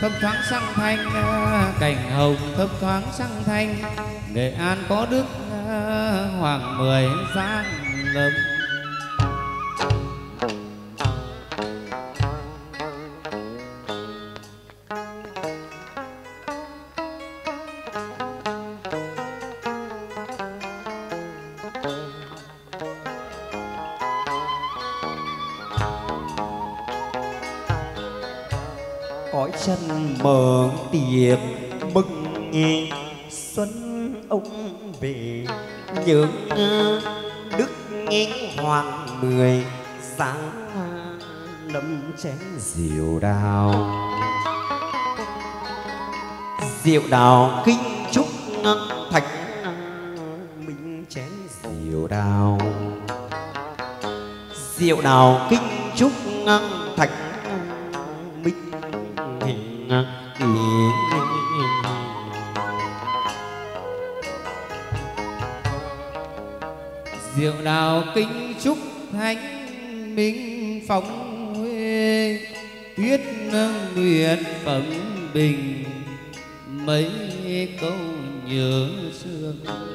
thấp thoáng sang thanh, cảnh hồng thấp thoáng sang thanh. Nghệ An có đức hoàng mười giang lâm. cõi chân mở tiệc mừng xuân ông về, nhớ đức hoàng mười sáng lâm chén rượu đào. Rượu đào kinh chúc thánh minh chén rượu đào. Rượu đào kinh chúc thánh minh Rượu đào kinh chúc thánh minh phóng huê, tuyết nguyện phẩm bình mấy câu nhớ xưa,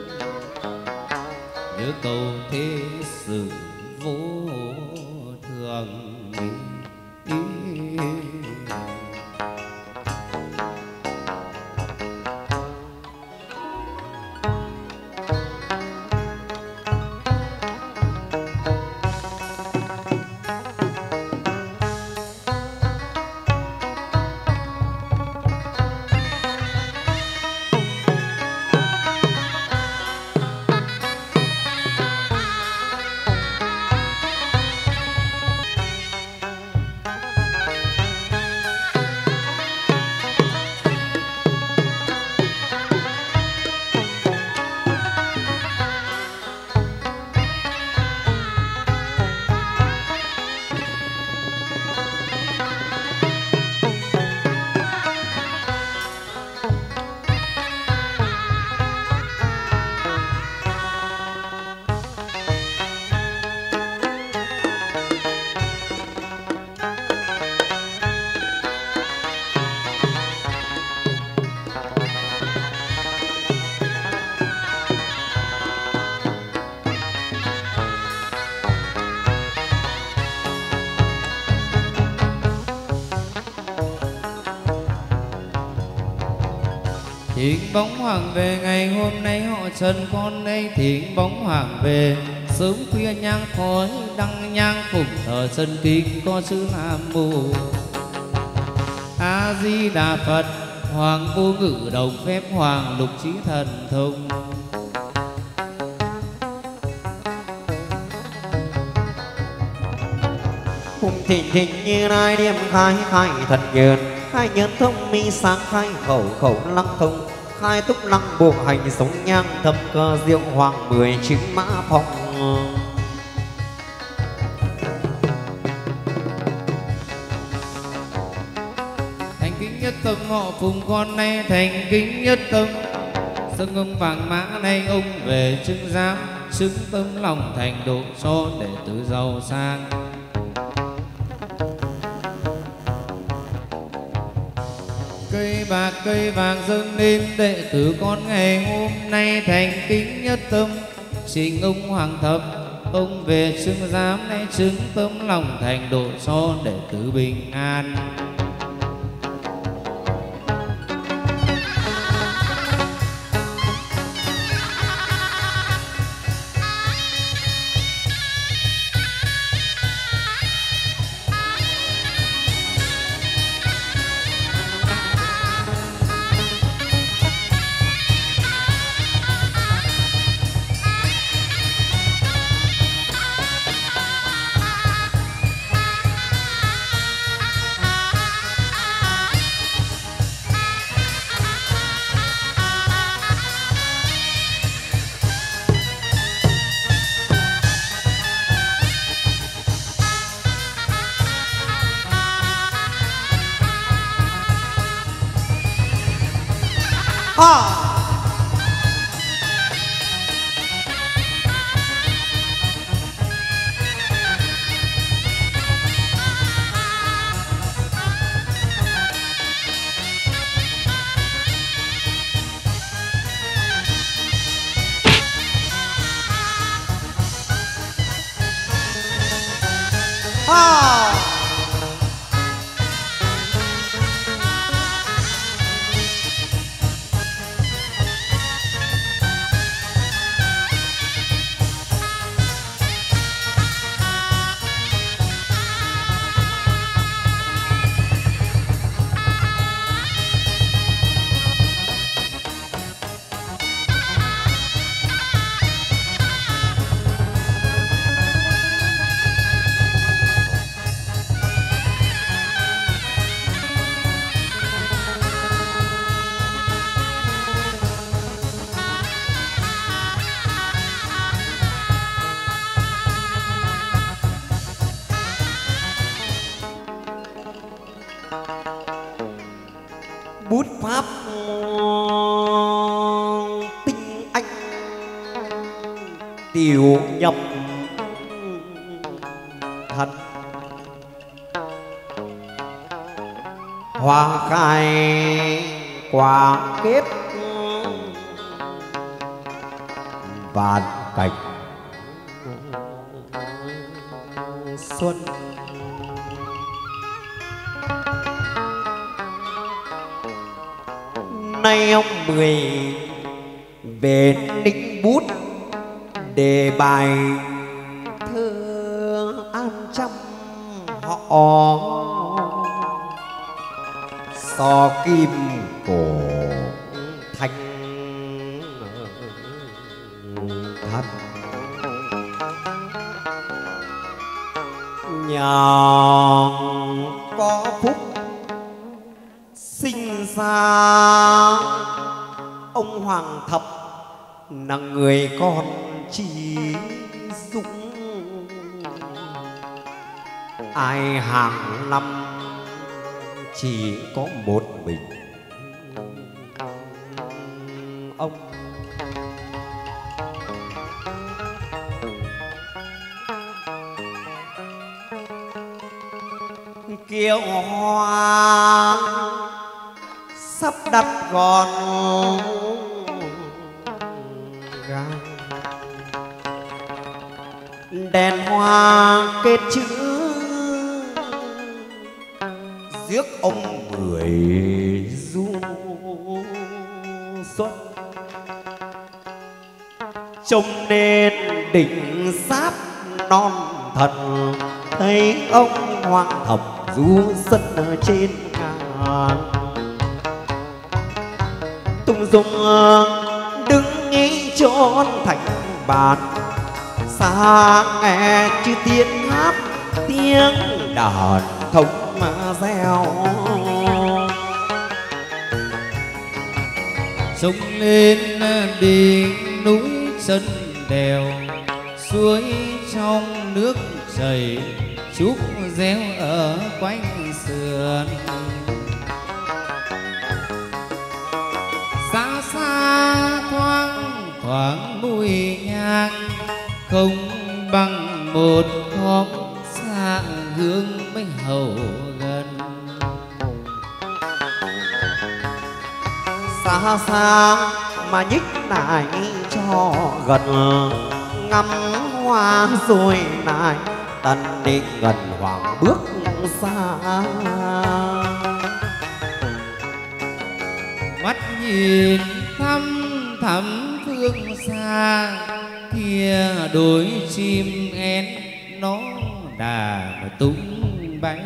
nhớ câu thế sự vô thường. Thỉnh bóng hoàng về ngày hôm nay, họ Trần con đây thỉnh bóng hoàng về. Sớm khuya nhang khói đăng nhang phụng thờ chân kính có chữ Nam Mô A Di Đà Phật. Hoàng vô ngự đồng phép hoàng, lục trí thần thông. Cùng thịnh thịnh như lai điềm khai khai thật nhơn, khai nhơn thông minh sáng khai khẩu khẩu lăng thông, khai túc lăng bộ hành sống nhang thâm cơ diệu hoàng mười chứng mã phong. Thành kính nhất tâm họ cùng con nay, thành kính nhất tâm dâng ông vàng mã nay. Ông về chứng giám xứng tâm lòng thành độ cho đệ tử giàu sang. Cây bạc cây vàng dâng lên đệ tử con ngày hôm nay, thành kính nhất tâm xin ông hoàng thập. Ông về xưng giám nay chứng tâm lòng thành độ cho đệ tử bình an. bút pháp tinh anh tiểu nhập thật hoa khai quả kết vạn cảnh xuân. Nay ông Mười về ninh bút đề bài thơ an trăm họ so kim cổ thanh thật nhà có phúc sinh ra ông Hoàng Thập là người con trí dũng, ai hàng năm chỉ có một mình ông. Kiệu hoa sắp đặt gọn gàng, đèn hoa kết chữ rước ông Mười du xuân, trông nên đỉnh sáp non thần, thấy ông Hoàng Thập du sân ở trên ngàn. Tùng Dung đứng nghĩ chốn thành bàn, xa nghe chư tiên hát tiếng đàn thống mà reo. Sông lên đỉnh núi sân đèo, suối trong nước chảy trúc réo ở quanh sườn. Xa xa thoáng thoáng mùi nhang, không bằng một khóm xa hương mấy hầu gần. Xa xa mà nhích lại cho gần, ngắm hoa rồi lại tần đi gần hoàng bước xa. Mắt nhìn thăm thẳm phương xa, kia đôi chim én nó đà mà tung bay.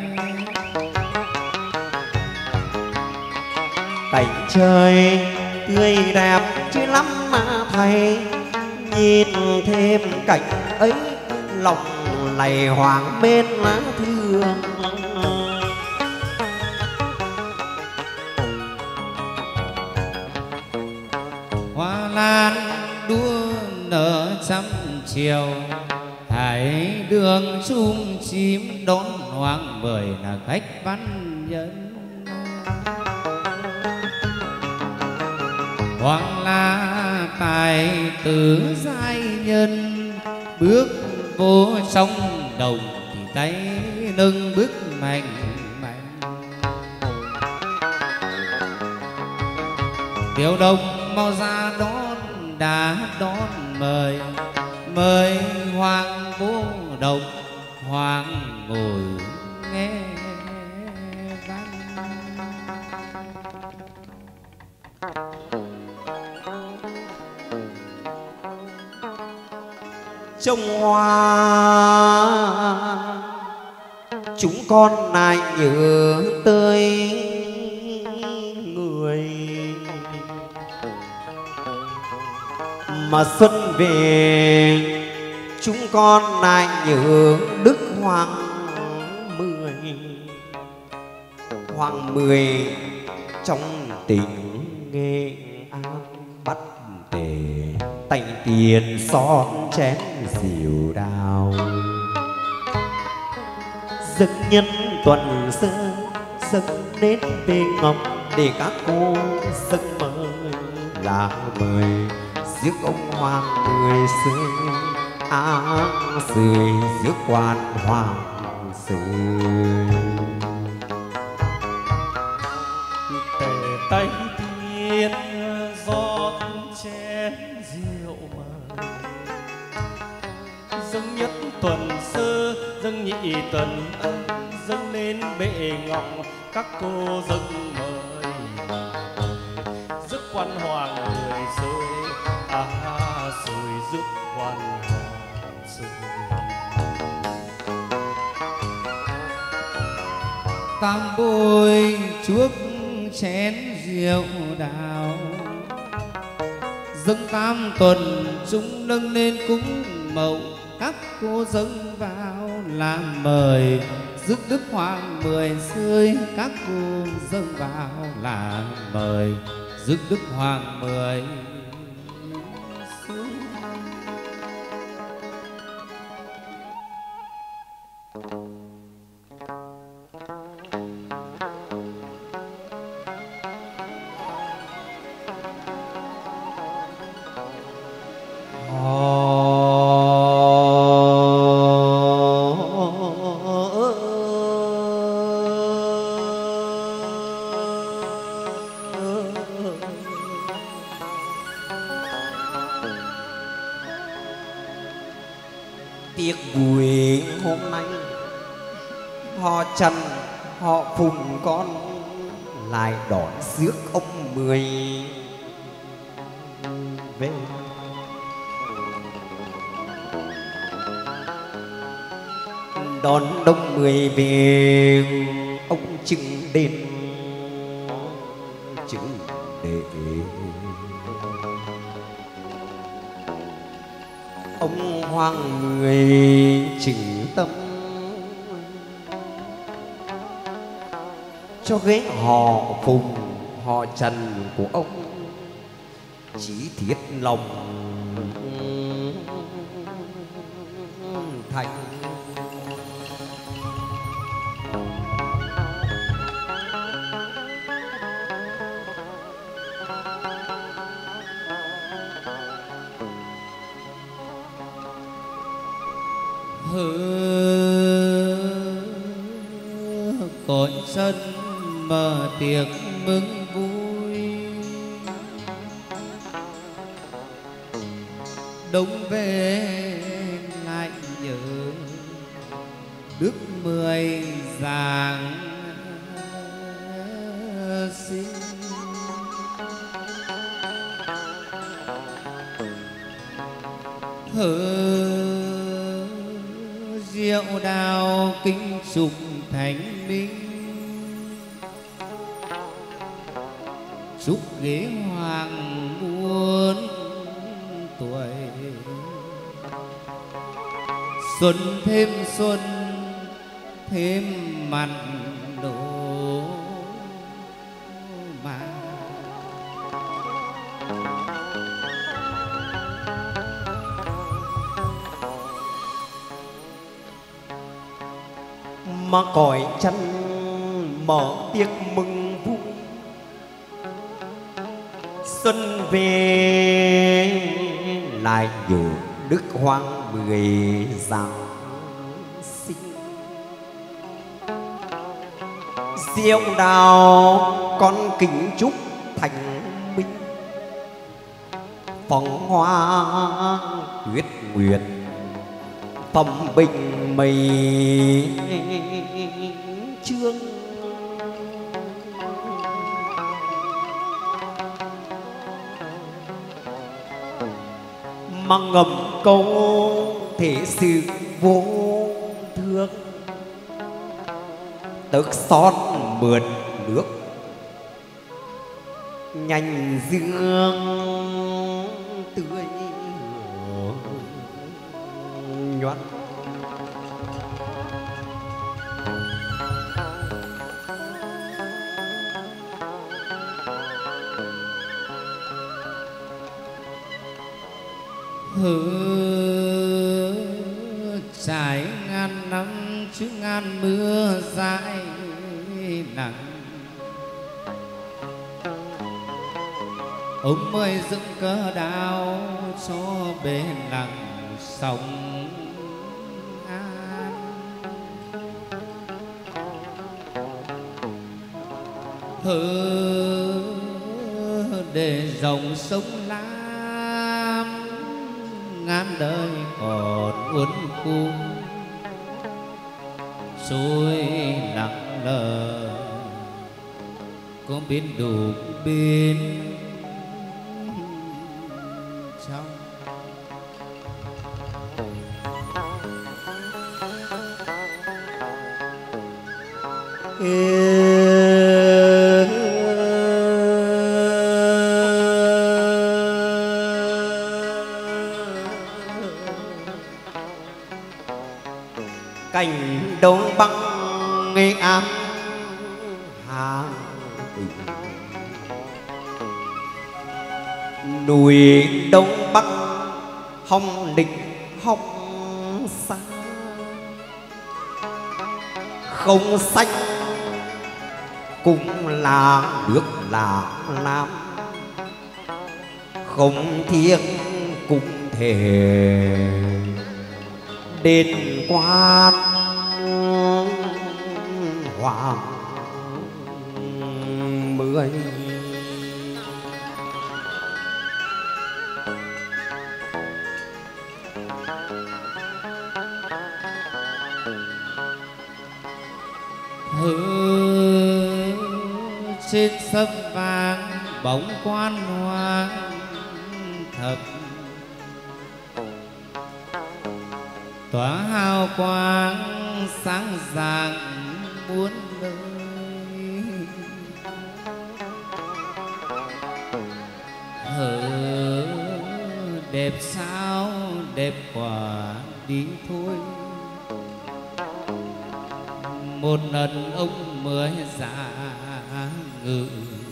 Cảnh trời tươi đẹp chứ lắm mà thầy, nhìn thêm cảnh ấy lòng này hoàng bên lá thương. Hoa lan đua nở trăm chiều, hải đường chum chim đón Hoàng Mười là khách văn nhân. Hoàng là tài tử giai nhân, bước vô sông đồng thì tay nâng bước mạnh mạnh. Tiểu Đồng mau ra đón đã đón mời, mời Hoàng vô đồng Hoàng ngồi nghe văn. Trông hoa chúng con lại nhớ tới người, mà xuân về chúng con lại nhớ Đức Hoàng Mười. Hoàng Mười trong tình nghệ an bắt tề, tay tiền son chén rượu đào. Dân nhân tuần sơ dâng đến về ngọc để các cô dâng mời là mời rước ông hoàng người xưa rời rước quan hoàng rời. tề tay tiên rót chén rượu mời, dâng nhất tuần sơ dâng nhị tuần ân, dâng lên bệ ngọc các cô dâng mời rước quan hoàng người rơi rồi rước quan hoàng rơi. tam bôi chuốc chén rượu đào, dâng tam tuần chúng nâng lên cúng mậu, các cô dâng vào làm mời rước đức hoàng mười rơi, các cô dâng vào làm mời rước đức hoàng mười rơi. Tiếc buổi hôm nay họ Trần họ Phùng con lại đón rước ông Mười về. Đón đông Mười về ông chừng đền chừng để ông hoàng người chỉnh tâm cho ghế họ Phùng họ Trần của ông chí thiết lòng thành. Cõi sân mở tiệc mừng vui, đông về lại nhớ đức Mười giàng sinh. Rượu đào kinh trục thánh minh, chúc ghế hoàng muôn tuổi, xuân thêm xuân thêm mặn nổ mà. Mà cõi chân mở tiệc mừng vui, xuân về lại nhớ đức hoàng Mười giáng sinh. Rượu đào con kính chúc thành minh, phóng hoa tuyết nguyệt phẩm bình mây trương. Mà ngầm câu thế sự vô thương, tước son mượn nước nhanh dương tươi nhoắt. Trải ngàn năm chứ ngàn mưa dãi nắng. Ông mới dựng cờ đao cho bên lặng sông An. Để dòng sông Lam ngàn đời còn uốn cung, trôi lặng lờ có bên đủ bên trong. Cảnh đông băng Nghệ An Hà Tĩnh, núi đông bắc Hồng Định Hồng Sa, không xanh cũng là nước là Lam, không thiêng cũng thể đền quan hoàng mười. Trên sâm vàng bóng quan hoàng thập, tỏa hào quang sáng rạng muôn nơi. Đẹp sao đẹp quả đi thôi, một lần ông mới giả ngự,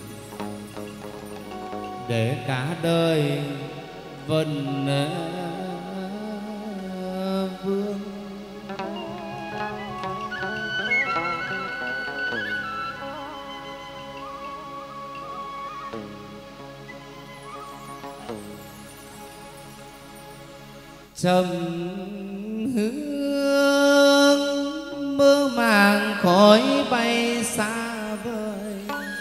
để cả đời vân vương. Trầm hương mơ màng khói bay xa vời,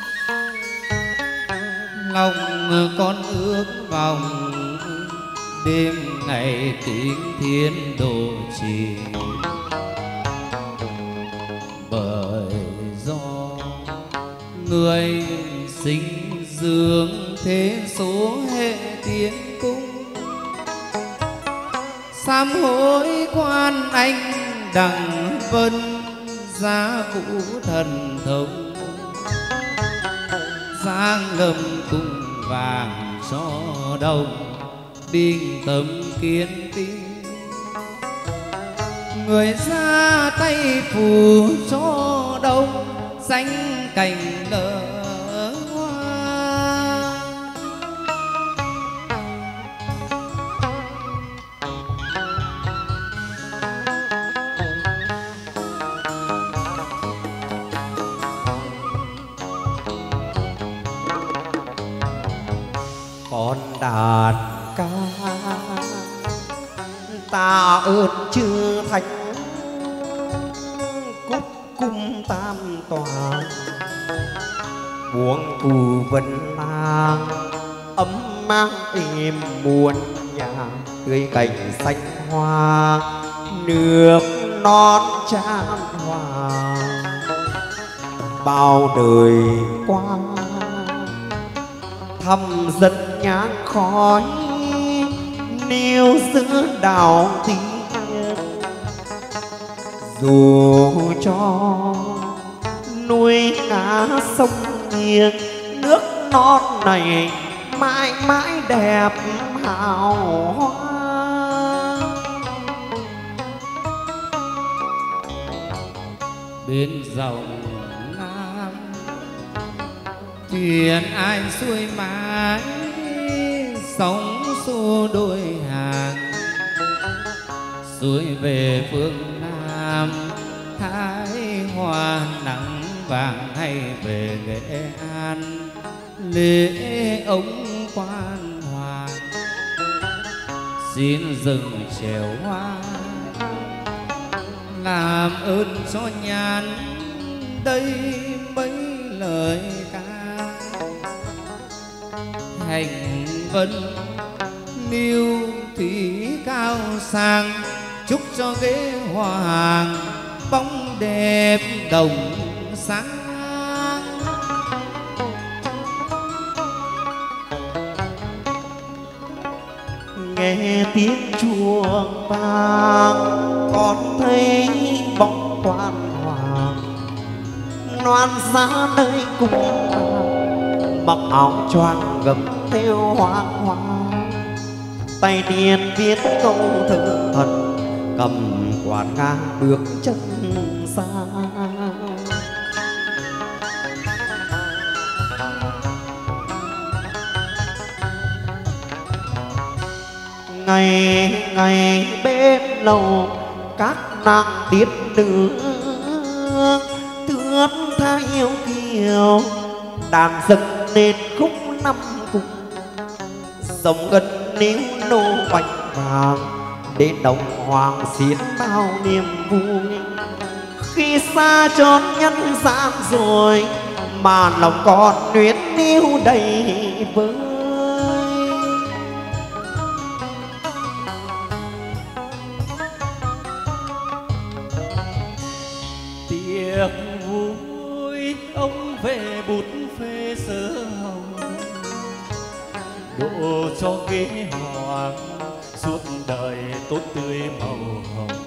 lòng con ước vòng đêm ngày tiếng thiên độ trì. Bởi do người sinh dương thế số hệ tiến cung, sám hối quan anh đằng vân giá vũ thần thông, giang lâm cung vàng cho đông bình tâm kiến tinh. Người ra tay phù cho đông danh cảnh nở hoa. Con đàn ca ta ơn chư thánh, cúc cung tam tòa buông cù vân lang, ấm mang êm muôn nhà, tươi cảnh xanh hoa nước non chan hòa. Bao đời qua thăm dân nhang khói, níu giữa đào tiên, dù cho nuôi cá sông nghiêng, nước non này mãi mãi đẹp hào hoa. Bên dòng Nam thuyền ai xuôi mãi, sóng xô đôi hàng xuôi về phương Nam. Thái hoa nắng vàng hay về Nghệ An lễ ông quan hoàng, xin dừng chèo hoa làm ơn cho nhàn đây mấy lời ca hành vân niu thủy cao sang, chúc cho ghế hoàng bóng đẹp đồng sáng. Nghe tiếng chuông vang con thấy bóng quan hoàng loan giá nơi cung mặc áo choàng gấm theo hoa hoa, tay niên viết câu thơ thật cầm quạt ngang bước chân xa. Ngày ngày bên lầu các nàng tiết nữ thướt tha yêu kiều, đàn dâng lên khúc năm cùng sống gần níu nô bạch vàng đến đồng hoàng xiết bao niềm vui. Khi xa chốn nhân gian rồi mà lòng con luyến níu đầy vơi. Tiệc vui ông về bút phê sớ hồng, độ cho ghế hoàng suốt đời tốt tươi màu hồng.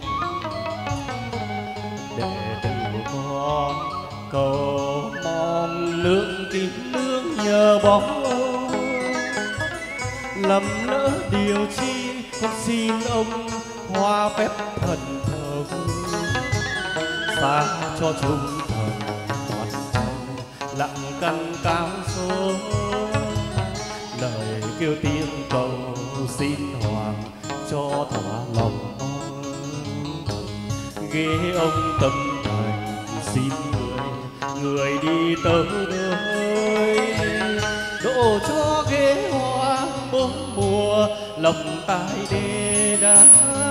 Đệ tử con cầu mong nương kính nương nhờ bóng ông, lầm lỡ điều chi con xin ông hoa phép thần thờ xa cho chúng thần toàn trong lặng căn cao số. Lời kêu tiếng cầu xin hoàng cho thỏa lòng mong, ghế ông tâm thành xin người đi tới nơi, độ cho ghế hoa bốn mùa lộc tài đê đá.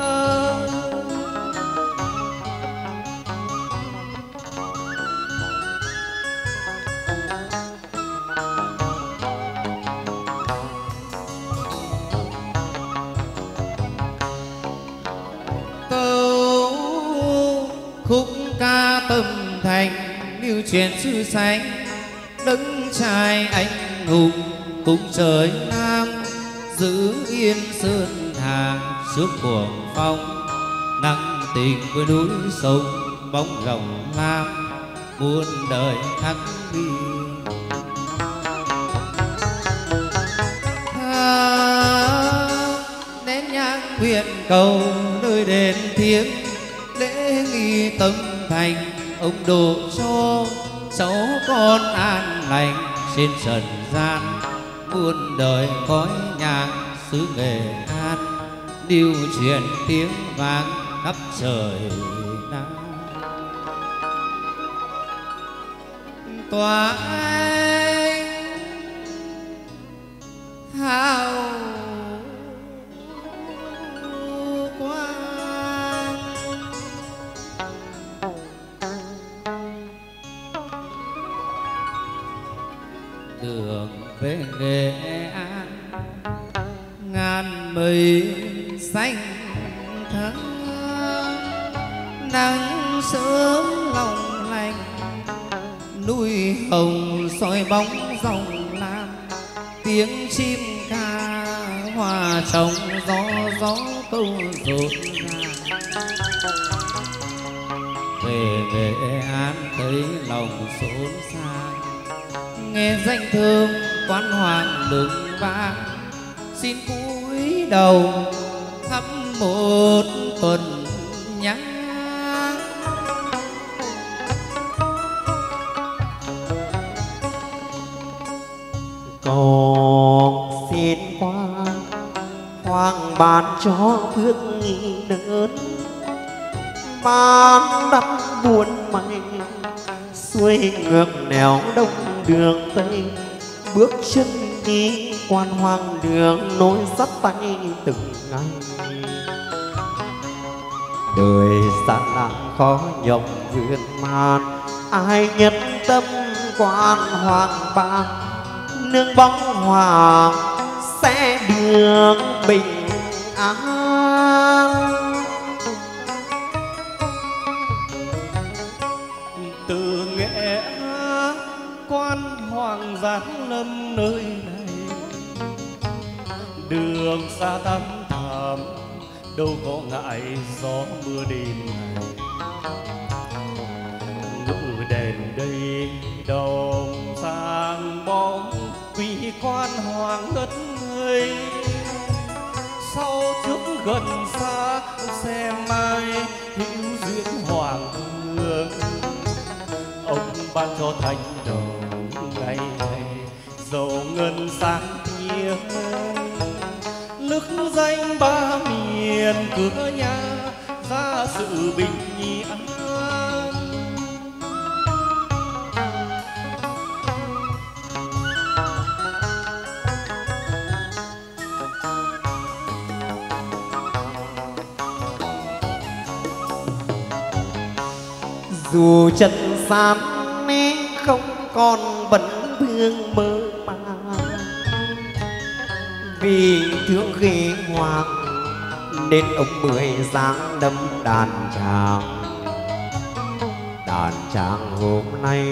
Khúc ca tâm thành lưu truyền sư sánh, đứng trai anh hùng cùng trời Nam, giữ yên sơn hà trước cuồng phong, nặng tình với núi sông bóng rồng lam muôn đời khắc ghi. Nén nhang nguyện cầu nơi đền thiêng, lễ nghi tâm thành ông độ cho cháu con an lành trên trần gian, muôn đời khói nhang xứ Nghệ An lưu truyền tiếng vang khắp trời Nam. Tòa anh hào đường về Nghệ An ngàn mây xanh thắm, nắng sớm long lanh núi hồng soi bóng dòng lam, tiếng chim ca hòa trong gió gió câu rộn ràng. Về Nghệ An thấy lòng xốn sang, nghe danh thơm quan hoàng lừng vang, xin cúi đầu thắp một tuần nhang. Con xin hoàng ban cho phước nghi lớn, ban đắp buồn may suốt xuôi ngược nẻo đông đường tây, bước chân đi quan hoang đường nối sắt tay từng ngày. Đời gian nan khó nhọc vượt man, ai nhất tâm quan hoàng bang, nương bóng hoàng sẽ được bình an. Từ Nghệ quan hoàng giáng lâm nơi này, đường xa thăm thẳm đâu có ngại gió mưa đêm này. Ngự đèn đây đồng sang bóng quý quan hoàng ngất ngây, sau trước gần xa xem mai hữu duyên hoàng hương. Ông ban cho thành đồng ngày ngày dầu ngân sáng thiêng, nức danh ba miền cửa nhà ra sự bình an. Dù trần gian không còn vẫn thương mơ màng, vì thương khí hoàng nên ông Mười dáng đâm đàn tràng. Đàn tràng hôm nay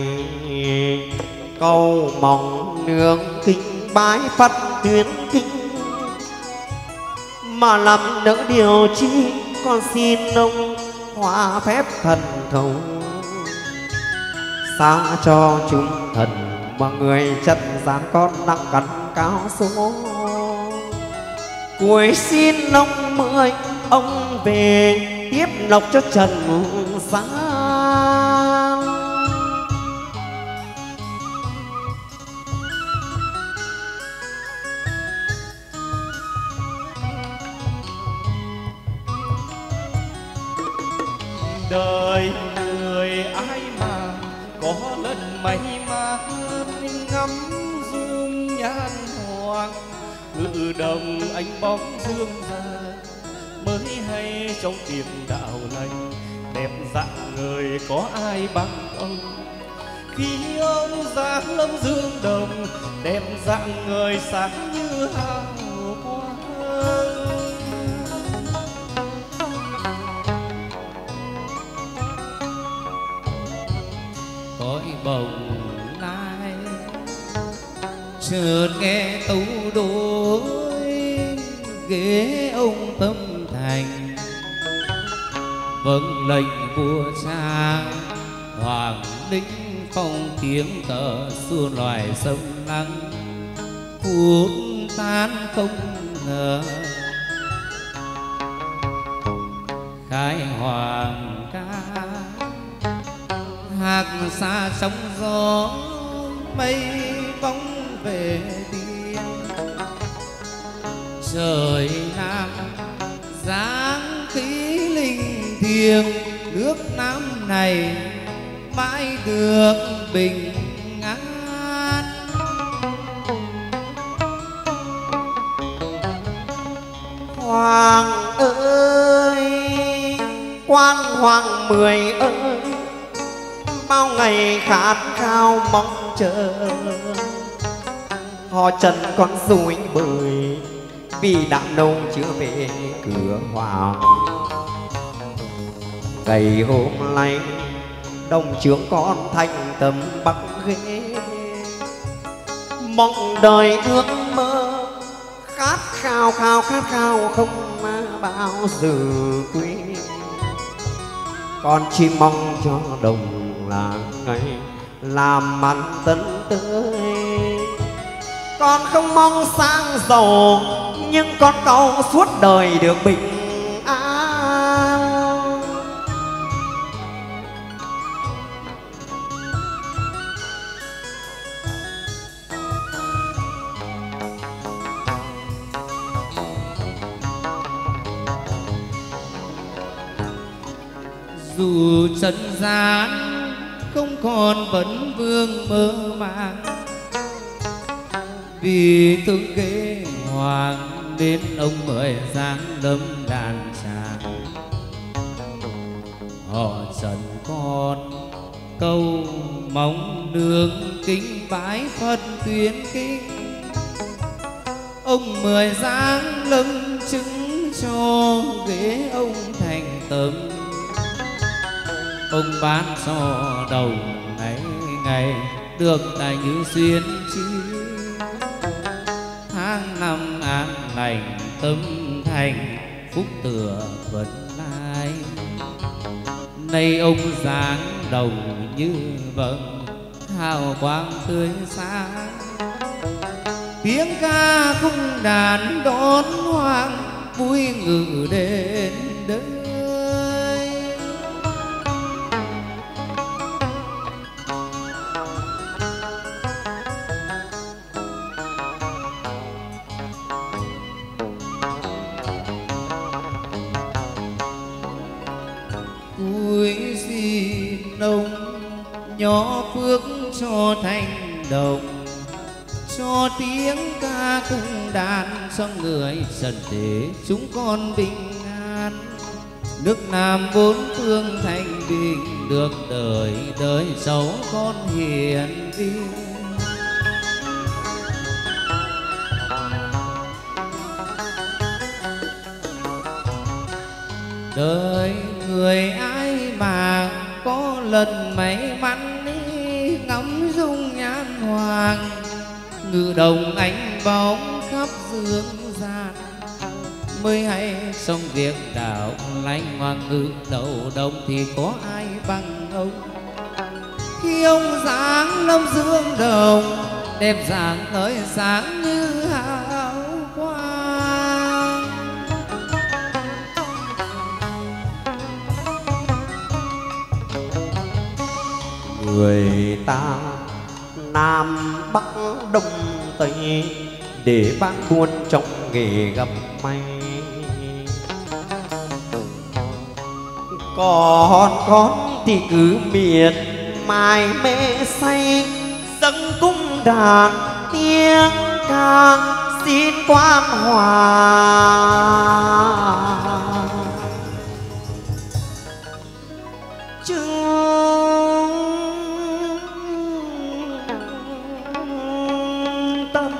câu mong nương kinh bái phát tuyên kinh, mà làm nỡ điều chi con xin ông hóa phép thần thông, xa cho chúng thần mà người trần gian con nặng cắn cao số. Cuối xin ông Mười ông về tiếp lộc cho trần gian. Đời người ai mà có lần may mắn ngắm dung nhan hoàng, ngự đồng anh bóng dương ra mới hay trong tiệm đạo lành. Đẹp dạng người có ai bằng ông, khi ông dáng lâm dương đồng, đẹp dạng người sáng như hào quang. Cõi bồng lai chợt nghe tấu đối, ghế ông tâm thành vâng lệnh vua cha. Hoàng đích phong tiếng cờ xuôi loài sông Lăng, phút tan không ngờ khai hoàng ca. Hạc xa sóng gió mây bóng về tiên, trời Nam dáng khí linh thiêng. Nước Nam này mãi được bình an. Hoàng ơi, quan hoàng Mười ơi, bao ngày khát khao mong chờ, họ trần con dối bời vì đã lâu chưa về cửa hoàng. Ngày hôm nay đồng trưởng con thành tâm bắc ghế, mong đời ước mơ khát khao không bao giờ quên. Con chỉ mong cho đồng làng ngày làm ăn tấn tới, con không mong sang giàu nhưng con cầu suốt đời được bình an. Dù trần gian không con vẫn vương mơ màng, vì thương kế hoàng đến ông mời giáng lâm đàn tràng. Họ trần con câu mong nương kính bái Phật tuyên kinh, ông mời giáng lâm chứng cho ghế ông thành tâm. Ông ban cho đầu ngày ngày được tài như xuyên chi, tháng năm an lành tâm thành phúc tựa vận lai. Nay ông dáng đầu như vầng hào quang tươi sáng, tiếng ca cung đàn đón hoàng vui ngự đến đây. Cuối xin ông nhỏ phước cho thành đồng, cho tiếng ca cung đàn cho người trần thế chúng con bình an. Nước Nam bốn phương thanh bình, được đời đời cháu con hiền viên. Đời người ai mà có lần may mắn ý, ngắm dung nhan hoàng ngự đồng ánh bóng khắp dương gian. Mới hay xong việc đạo lãnh hoàng ngự đầu đông, thì có ai bằng ông. Khi ông dáng lâm dương đồng, đẹp dáng tới sáng như hào quang. Người ta Nam Bắc Đông Tây, để bán buôn trong nghề gặp may. Con thì cứ miệt mài mê say, dâng cung đàn tiếng ca xin quan hòa. Tâm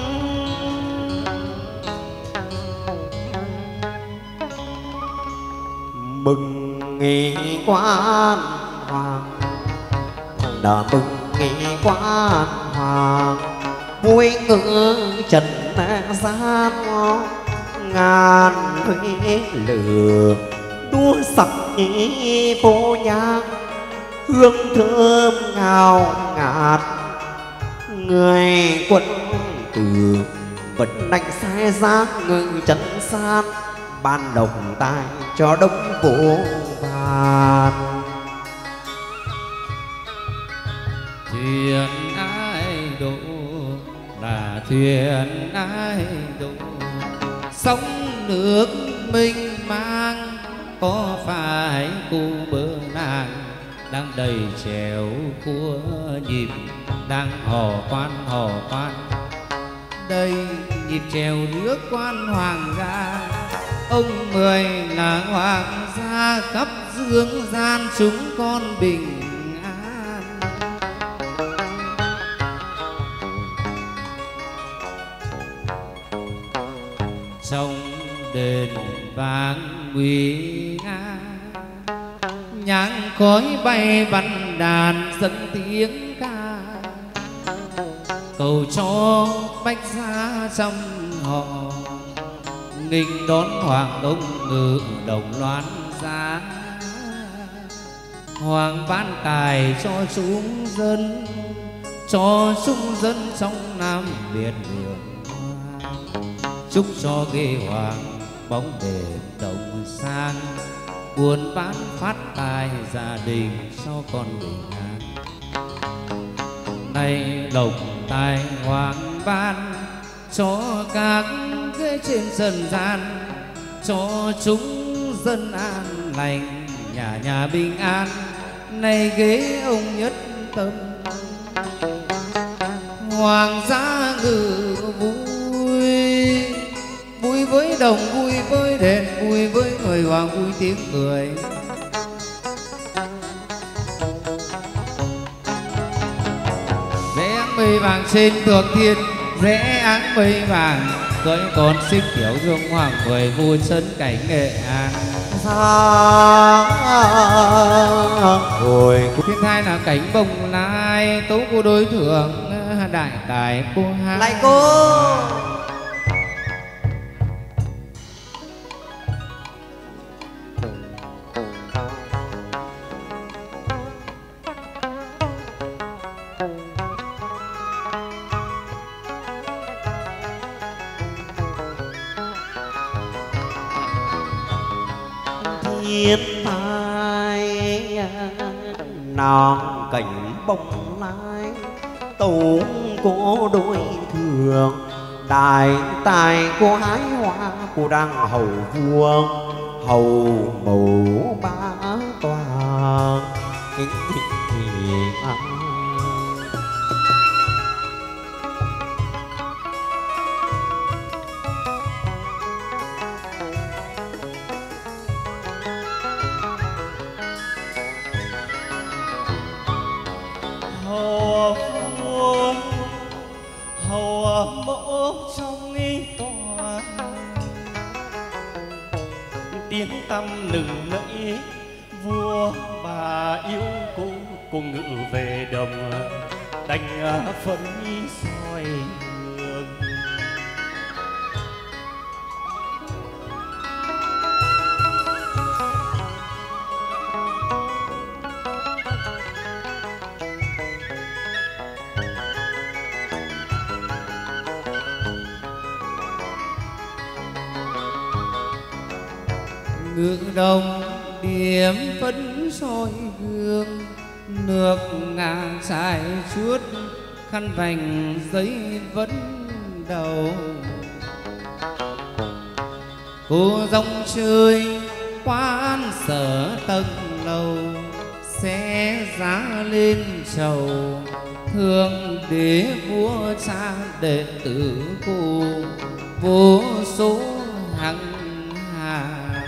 mừng nghị quan hoàng, đã mừng nghị quan hoàng, vui ngự trần gian ngàn huế lửa đua sắc nhĩ phố nhang, hương thơm ngào ngạt. Người quân tử vẫn đánh sai giác ngự trần san, ban đồng tài cho đông vô vàn. Thuyền ai độ là thuyền ai độ, sóng nước mênh mang, có phải cô bơ nàng đang đầy chèo của nhịp, đang hò quan đây nhịp chèo rước quan hoàng gia. Ông mười là hoàng gia, khắp dương gian chúng con bình an. Trong đền vang nguy nga, nhang khói bay văn đàn dẫn tiếng ca, cầu cho bách gia trăm họ nghinh đón hoàng đông ngự đồng loan giá. Hoàng ban tài cho chúng dân, cho chúng dân trong Nam Việt đường. Chúc cho ghê hoàng bóng đêm đồng sang, buôn bán phát tài gia đình cho con bình an. Nay lộc tài hoàng ban cho các ghế trên trần gian, cho chúng dân an lành nhà nhà bình an. Này ghế ông nhất tâm. Hoàng gia ngự vui, vui với đồng, vui với đền, vui với người hoàng, vui tiếng cười. Rẽ áng mây vàng trên thượng thiên, rẽ áng mây vàng cưỡi con xích kiểu dương hoàng mười, vui sân cảnh Nghệ An. Rồi Thiên thai là cảnh bồng lai, tấu cô đối thượng đại tài cô hát. lại cô thiên tai non cảnh bồng lai, tấu cô đối thường đại tài cô hái hoa, cô đang hầu vuông hầu mẫu ba toàn. hầu vua hầu mẫu trong tòa, tiếng tăm lừng lẫy vua bà yêu cô ngự về đồng, đành phấn soi hương. Ngự đồng điểm phấn soi gương, nước ngàn trải chuốt khăn vành giấy vấn đầu. Cô dòng chơi quán sở tầng lầu, sẽ giá lên trầu thương đế vua cha đệ tử cô vô số hằng hà.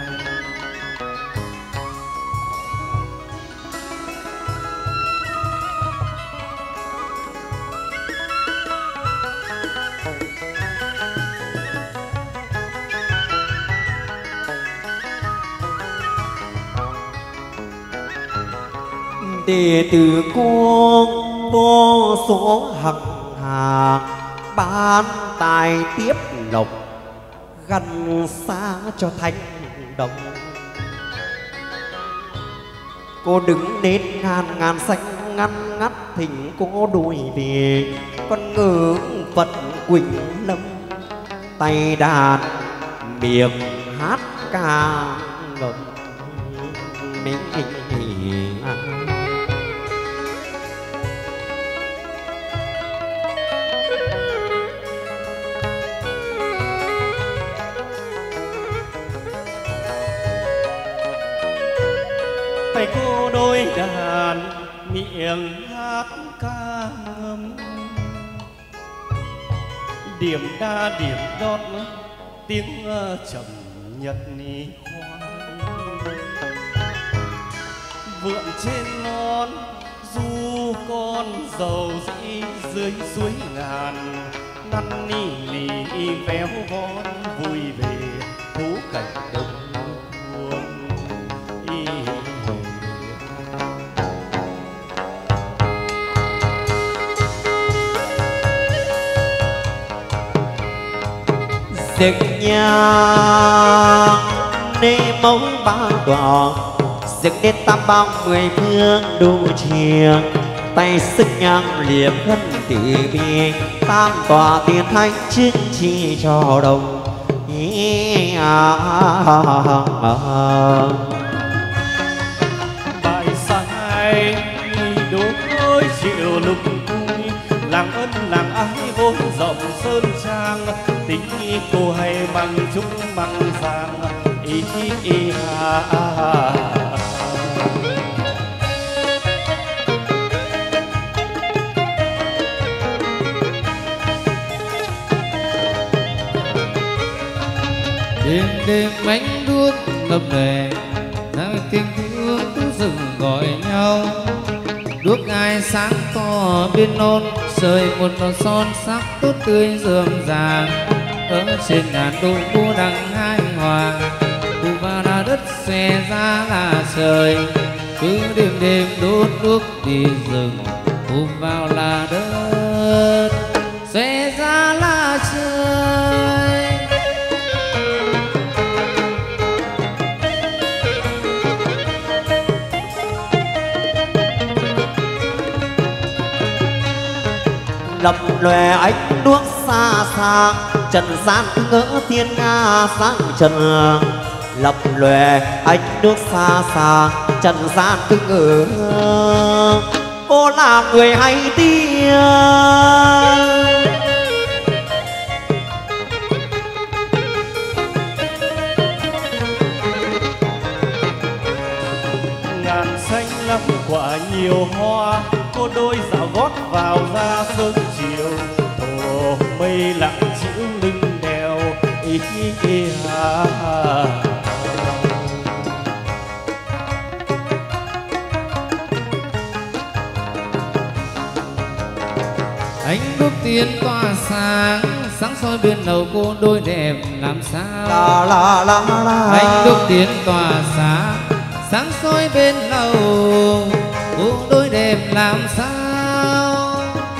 đệ tử cô vô số hằng hà, ban tài tiếp lộc gần xa cho thanh đồng. Cô đứng đến ngàn xanh ngăn ngắt, thỉnh cô đuổi về con ngữ Phật Quỳnh Lâm, tay đàn miệng hát ca ngợi mình. Tay cô đôi đàn miệng hát ca ngâm, điểm đa điểm đót tiếng trầm nhật ni khoan. Vượn trên non du con dầu dĩ dưới suối ngàn, năn nỉ nỉ véo von vui về thú cảnh đông cuồng. Dựng nhà nê mẫu ba tòa, dựng đến tam bao mười phương đủ chia, tay sức nhang liệp thân tử bi, tam tòa tiền thanh chính chi cho đồng. Bài sai đối chiều lục cung, làng ân làng ái vốn rộng sơn trang, tính cô hay mang chúc mang giang đêm đêm ánh đuốc lập lè ra tiếng thương tú rừng gọi nhau. Đuốc ai sáng to bên non sơi một màu son sắc tốt tươi rườm rà. Ở trên ngàn độ cô đằng hai hòa, cụ vào là đất xòe ra là trời. Cứ đêm đêm đốt đuốc đi rừng, cụ vào là đất xòe ra là trời. lập lòe ánh đuốc xa xa, trần gian ngỡ thiên nga sáng trần. lập lòe ánh đuốc xa xa, trần gian ngỡ cô là người hay tiên. Ngàn xanh lắm quả nhiều hoa, cô đôi dạo gót vào ra sớm chiều. Thổ mây lặng chịu lưng đèo ý hà. Ánh đuốc tiên tỏa sáng, sáng soi bên đầu cô đôi đẹp làm sao. La la la la. Ánh đuốc tiên tỏa sáng, sáng soi bên đầu cô đôi đẹp làm sao.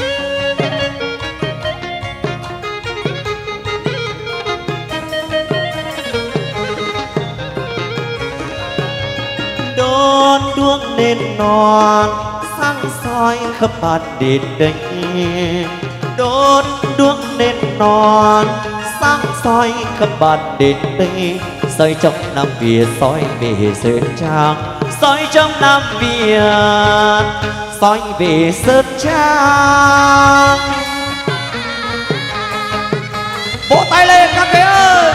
Đón đuốc nên non sáng soi khắp ban đền đây. Đốt đuốc nên non sáng soi khắp ban đền đây. Soi trong Nam Việt soi về Sơn Trang, soi trong Nam Việt soi về Sơn Trang. Vỗ tay lên các bé ơi.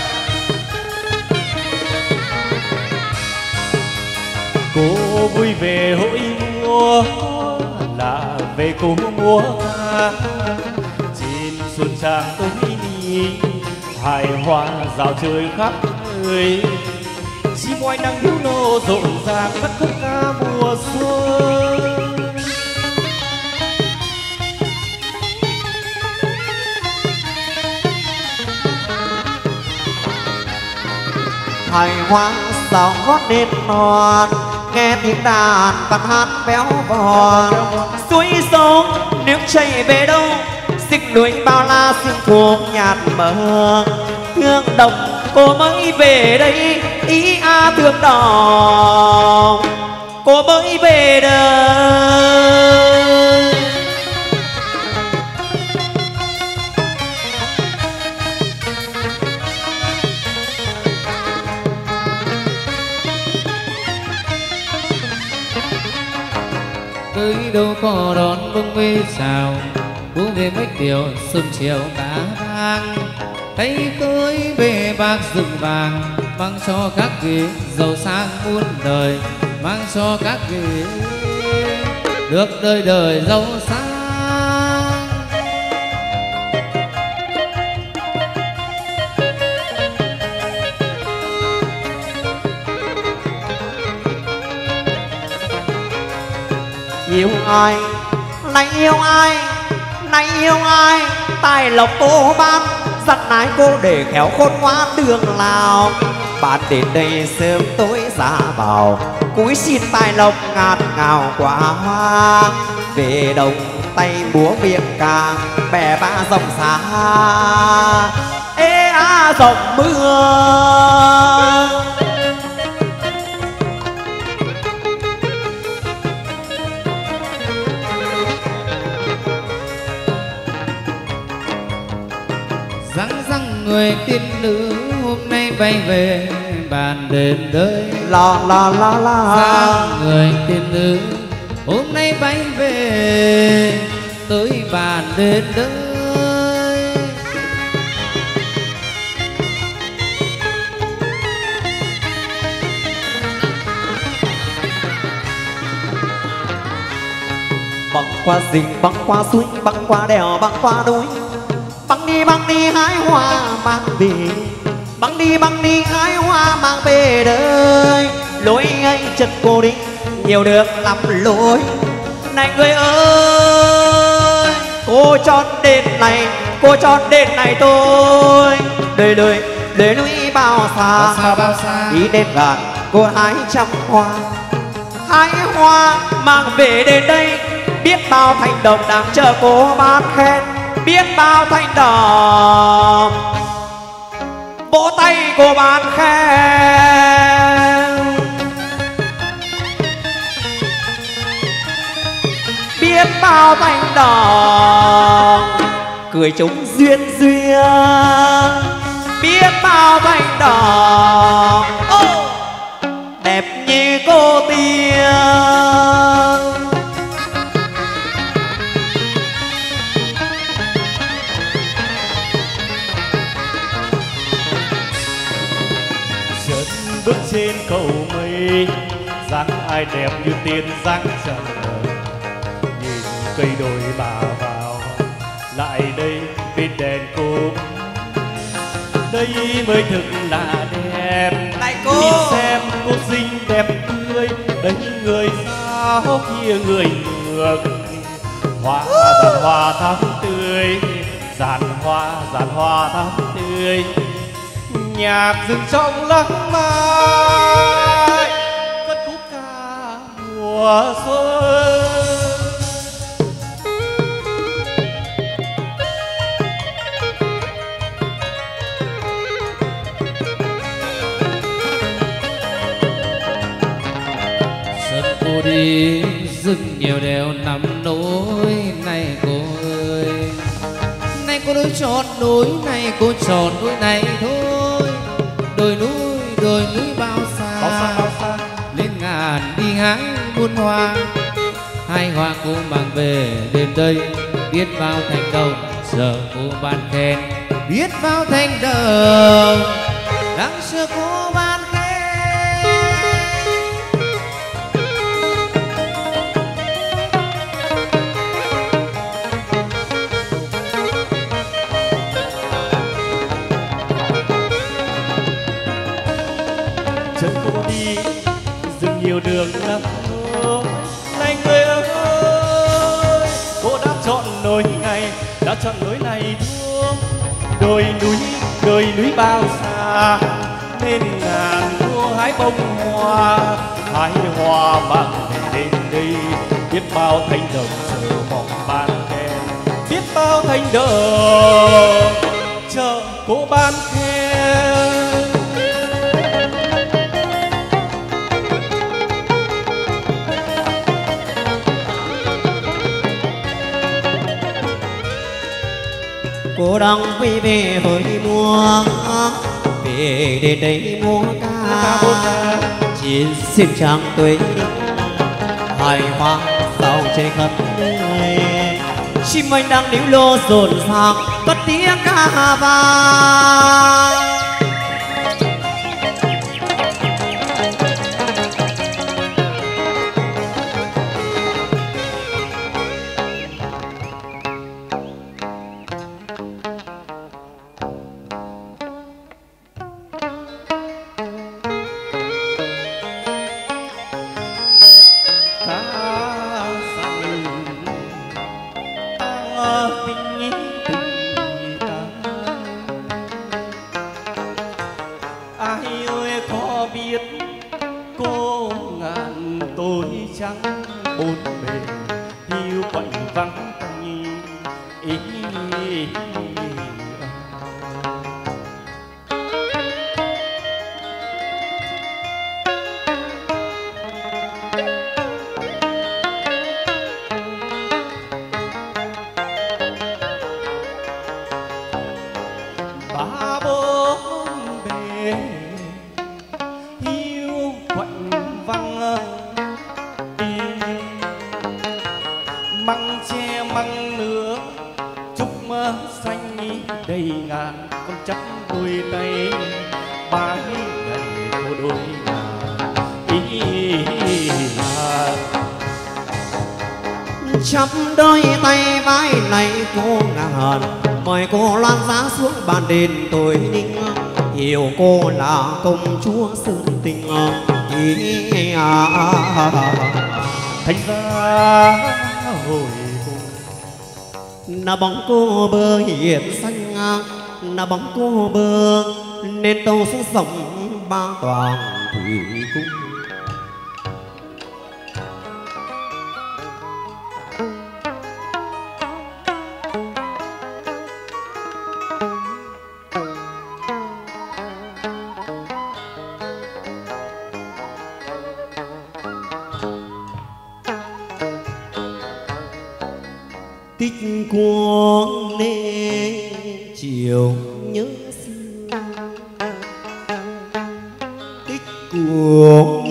Cô vui về hội mùa là về cô múa ca. Trên xuân trang tối đi hài hòa dạo trời khắp nơi. Chim oai nắng hiu nô rộn ràng cất khúc ca mùa xuân. Hài hòa dạo gót nên non, nghe tiếng đàn văn hát béo bòn. Suối sông nước chảy về đâu, xích núi bao la sương thuộc nhạt mờ. Thương đồng cô mới về đây, ý a thương đồng cô mới về đây. Tới đâu có đón bông mây chào, cô về mấy điều xuân chiều cả vang. Thấy tôi về bạc rừng vàng, mang cho các vị giàu sang muôn đời. Mang cho các vị được đời đời giàu sang. Yêu ai, nay yêu ai, nay yêu ai. Tài lộc cô ban, dặn nái cô để khéo khôn ngoan đường nào. Bạn đến đây sớm tối ra vào, cúi xin tài lộc ngàn ngào quả hoa. Về đồng tay búa miệng ca, bè ba dòng xa ê a dòng mưa. Răng răng người tiên nữ hôm nay bay về bàn đền đời. La la la la. Răng người tiên nữ hôm nay bay về tới bàn đền đời. Băng qua rừng, băng qua suối, băng qua đèo, băng qua núi. Băng đi hái hoa mang về, băng đi hái hoa mang về đời. Lối ấy chân cô đi nhiều được lắm lối. Này người ơi, cô chọn đền này tôi. Đời núi bao xa, đi đêm gạt cô hái trăm hoa. Hái hoa mang về đến đây, biết bao thanh đồng đang chờ cô ban khen. Biết bao thanh đồng vỗ tay cô ban khen. Biết bao thanh đồng cười chúng duyên. Biết bao thanh đồng đẹp như cô tiên. Chân bước trên cầu mây, dáng ai đẹp như tiên dáng trần. Nhìn cây đồi bà vào, lại đây bên đèn cốm. Đây mới thực là đẹp. Này cô, nhìn xem cô xinh đẹp tươi. Đấy người sao kia người ngược. Hoa giàn hoa thắm tươi, giàn hoa thắm tươi. Nhạc rừng trong lắng mai, cất khúc ca mùa xuân. Cô đi rừng nhiều đèo nằm nối. Này cô ơi, này cô đối chọn núi này, cô chọn núi này thôi. Đồi núi bao xa, lên ngàn đi hái muôn hoa. Hai hoa cô mang về đêm đây, biết bao thành đồng giờ cô ban khen. Biết bao thành đồng đang xưa cô ban khen. Chân cô đi dừng nhiều đường lắm. Này người ơi, cô đã chọn lối này thôi. Đồi núi bao xa, nên ngàn cô hái bông hoa. Hái hoa mang về đến đây, biết bao thanh đồng chờ mong ban khen. Biết bao thanh đồng chờ cô ban khen. Cô đang quay về với mùa, về đến đây múa ca. Chiến xin chàng tuổi hài hoa sao trên khắp nơi. Chim anh đang níu lô rộn ràng cất tiếng ca vang. chắp đôi tay vai này cô ngàn mời cô loan giá xuống bàn đền tôi ninh hiểu cô là công chúa Sơn Tình thành ra hồi là bóng cô bơ hiền xanh là bóng cô bơ nên tàu xuống sông ba toàn thủy cung. Tích cuồng nên chiều nhớ xưa, tích cuồng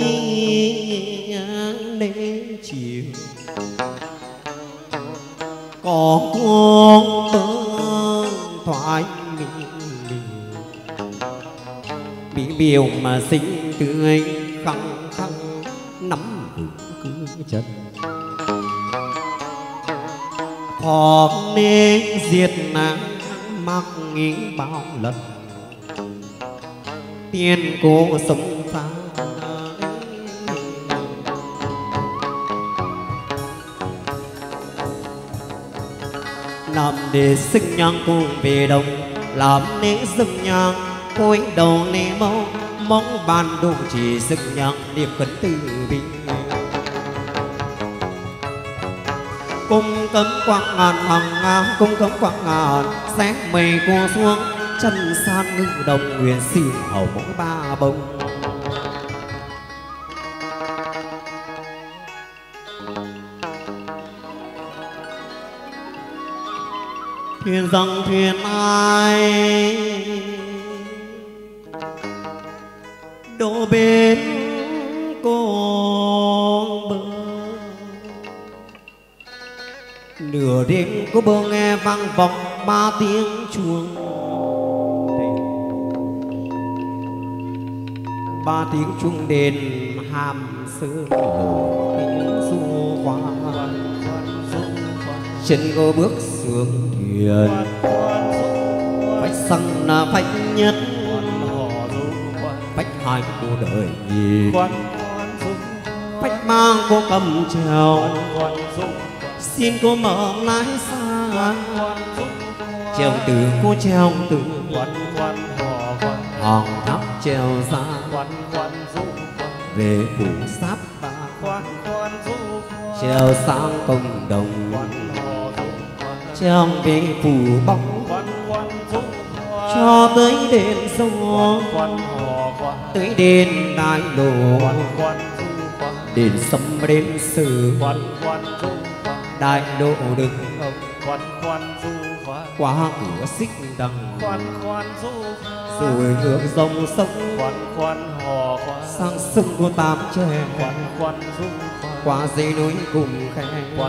nên chiều có cuồng bơ thoại mỹ biểu mà xinh tươi khăng khăng nắm cứ chân họ nên diệt nắng mắc nghĩ bao lần tiên cô sống phá làm để sinh nhang cùng về đồng làm nên dâng nhang cối đầu nề mong mong bàn đồ chỉ dâng nhang điệp khấn từ bi cung cấm quang ngàn hàng ngang cung cấm quang ngàn sáng mây cô xuống chân san ngư đồng nguyện xin hầu mẫu ba bông. Thuyền dòng thuyền ai đổ bên cô bờ nửa đêm có bơ nghe vang vọng ba tiếng chuông ba tiếng chuông đền hàm sương tiếng du hoa chân cô bước xuống thuyền phách xăng là phách nhất phách hai cô đời gì phách mang cô cầm trèo xin cô mở lái xa treo từ cô treo từ hòn tháp treo xa về phủ sáp ba treo sang công đồng treo về phủ bóng cho tới đền sông tới đền đại lộ đền sâm đền sử đại lộ đứng qua cửa xích đằng rồi ngược dòng sông sang sông của Tám Tre qua dãy núi cùng khe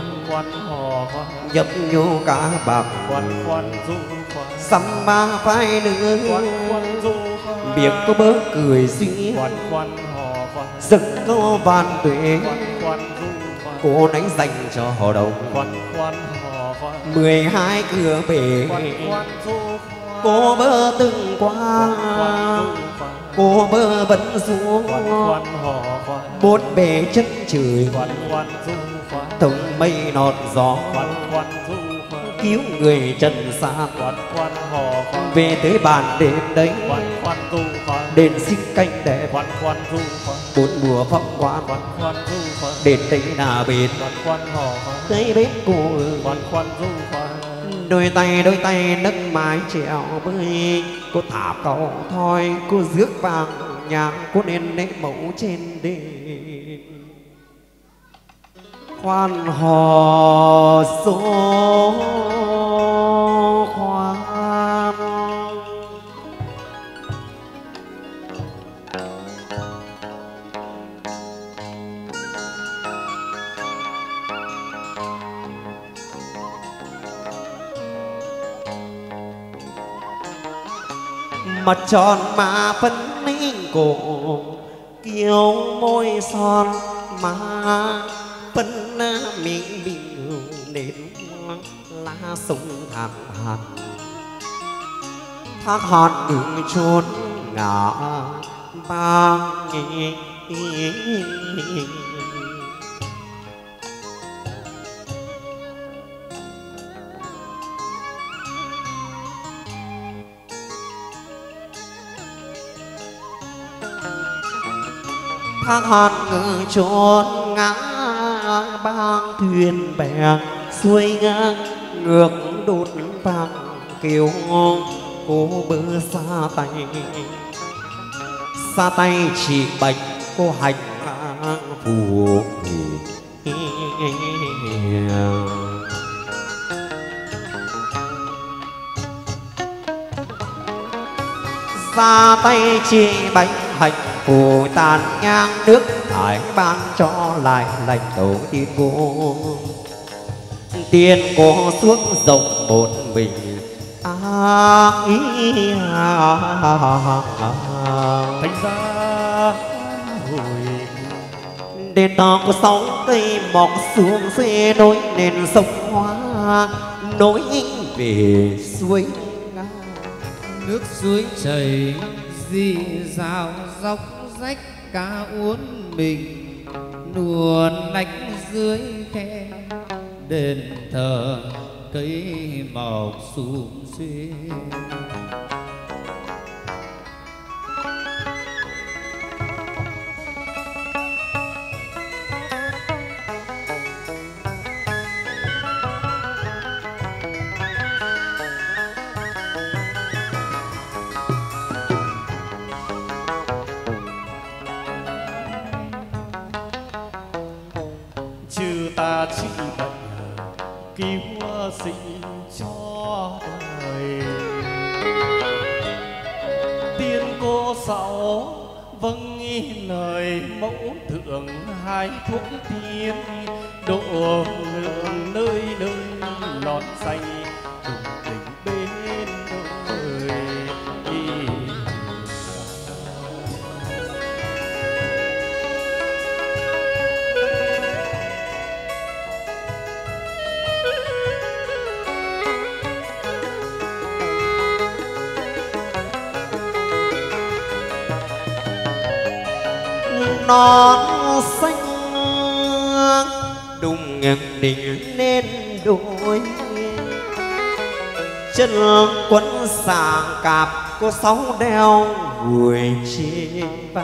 nhấp nhô cả bạc xăm ba phái nữa miệng có bớ cười duy giấc có vạn tuệ cô đánh dành cho họ đồng 12 cửa bể cô bơ từng qua cô bơ vẫn xuống bốn bể chân trời thông mây nọt gió cứu người trần gian về tới bàn đêm đấy đền sinh canh đẹp bốn mùa phong quan đền đây là bến tới bến cô đôi tay nâng mái trèo bơi cô thả cầu thôi cô rước vàng nhang cô nên lễ mẫu trên đền khoan hò số khoan mặt tròn mà phấn minh cổ kiều môi son mà phấn miệng bình đến lá sông thác hạt ngừng trốn ngã bang thác hàn ngự trốn ngã bang thuyền bè xuôi ngang ngược đốt vàng kiều cô bơ xa tay chỉ bệnh cô hành phù ra tay chỉ bệnh hành phù tàn nhang nước thải ban cho lại lành tổ tiên cô xuống rộng một mình thành ra hồi đền thờ của sáu cây mọc xuống xe nối nền sông Hoa nối về suối nước suối chảy dì rào dốc rách cá uốn mình nuồn lạch dưới khe đền thờ cây mọc sum xuê. trừ ta chỉ bệnh cứu sinh cho đời tiên cô sáu vâng lời mẫu thượng hai thuốc tiên độ lượng nơi nơi lọt xanh đồng tình bên đời. non xanh đùng đỉnh lên đôi chân quấn sàng cạp có sáu đeo gùi trên vai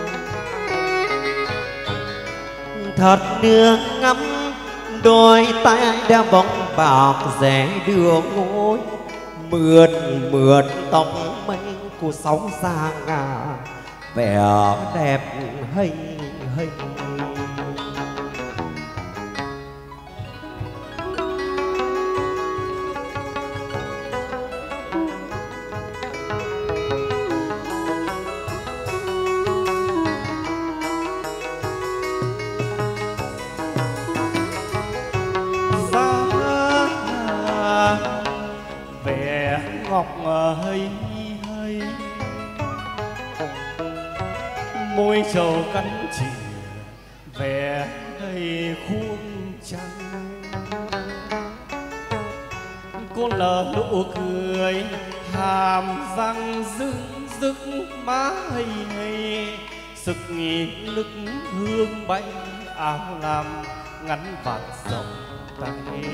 thật nương ngắm đôi tay đeo bóng bạc rẽ đường ngôi mượt mượt tóc mây của sáu xa ngà vẻ đẹp hình hình vẻ ngọc hay hay môi trầu cắn chìa vẻ đầy khuôn trăng cô lờ nụ cười hàm răng dưng dứt má hay hay sực nghỉ nức hương bay áo lam ngắn vạt rộng tay.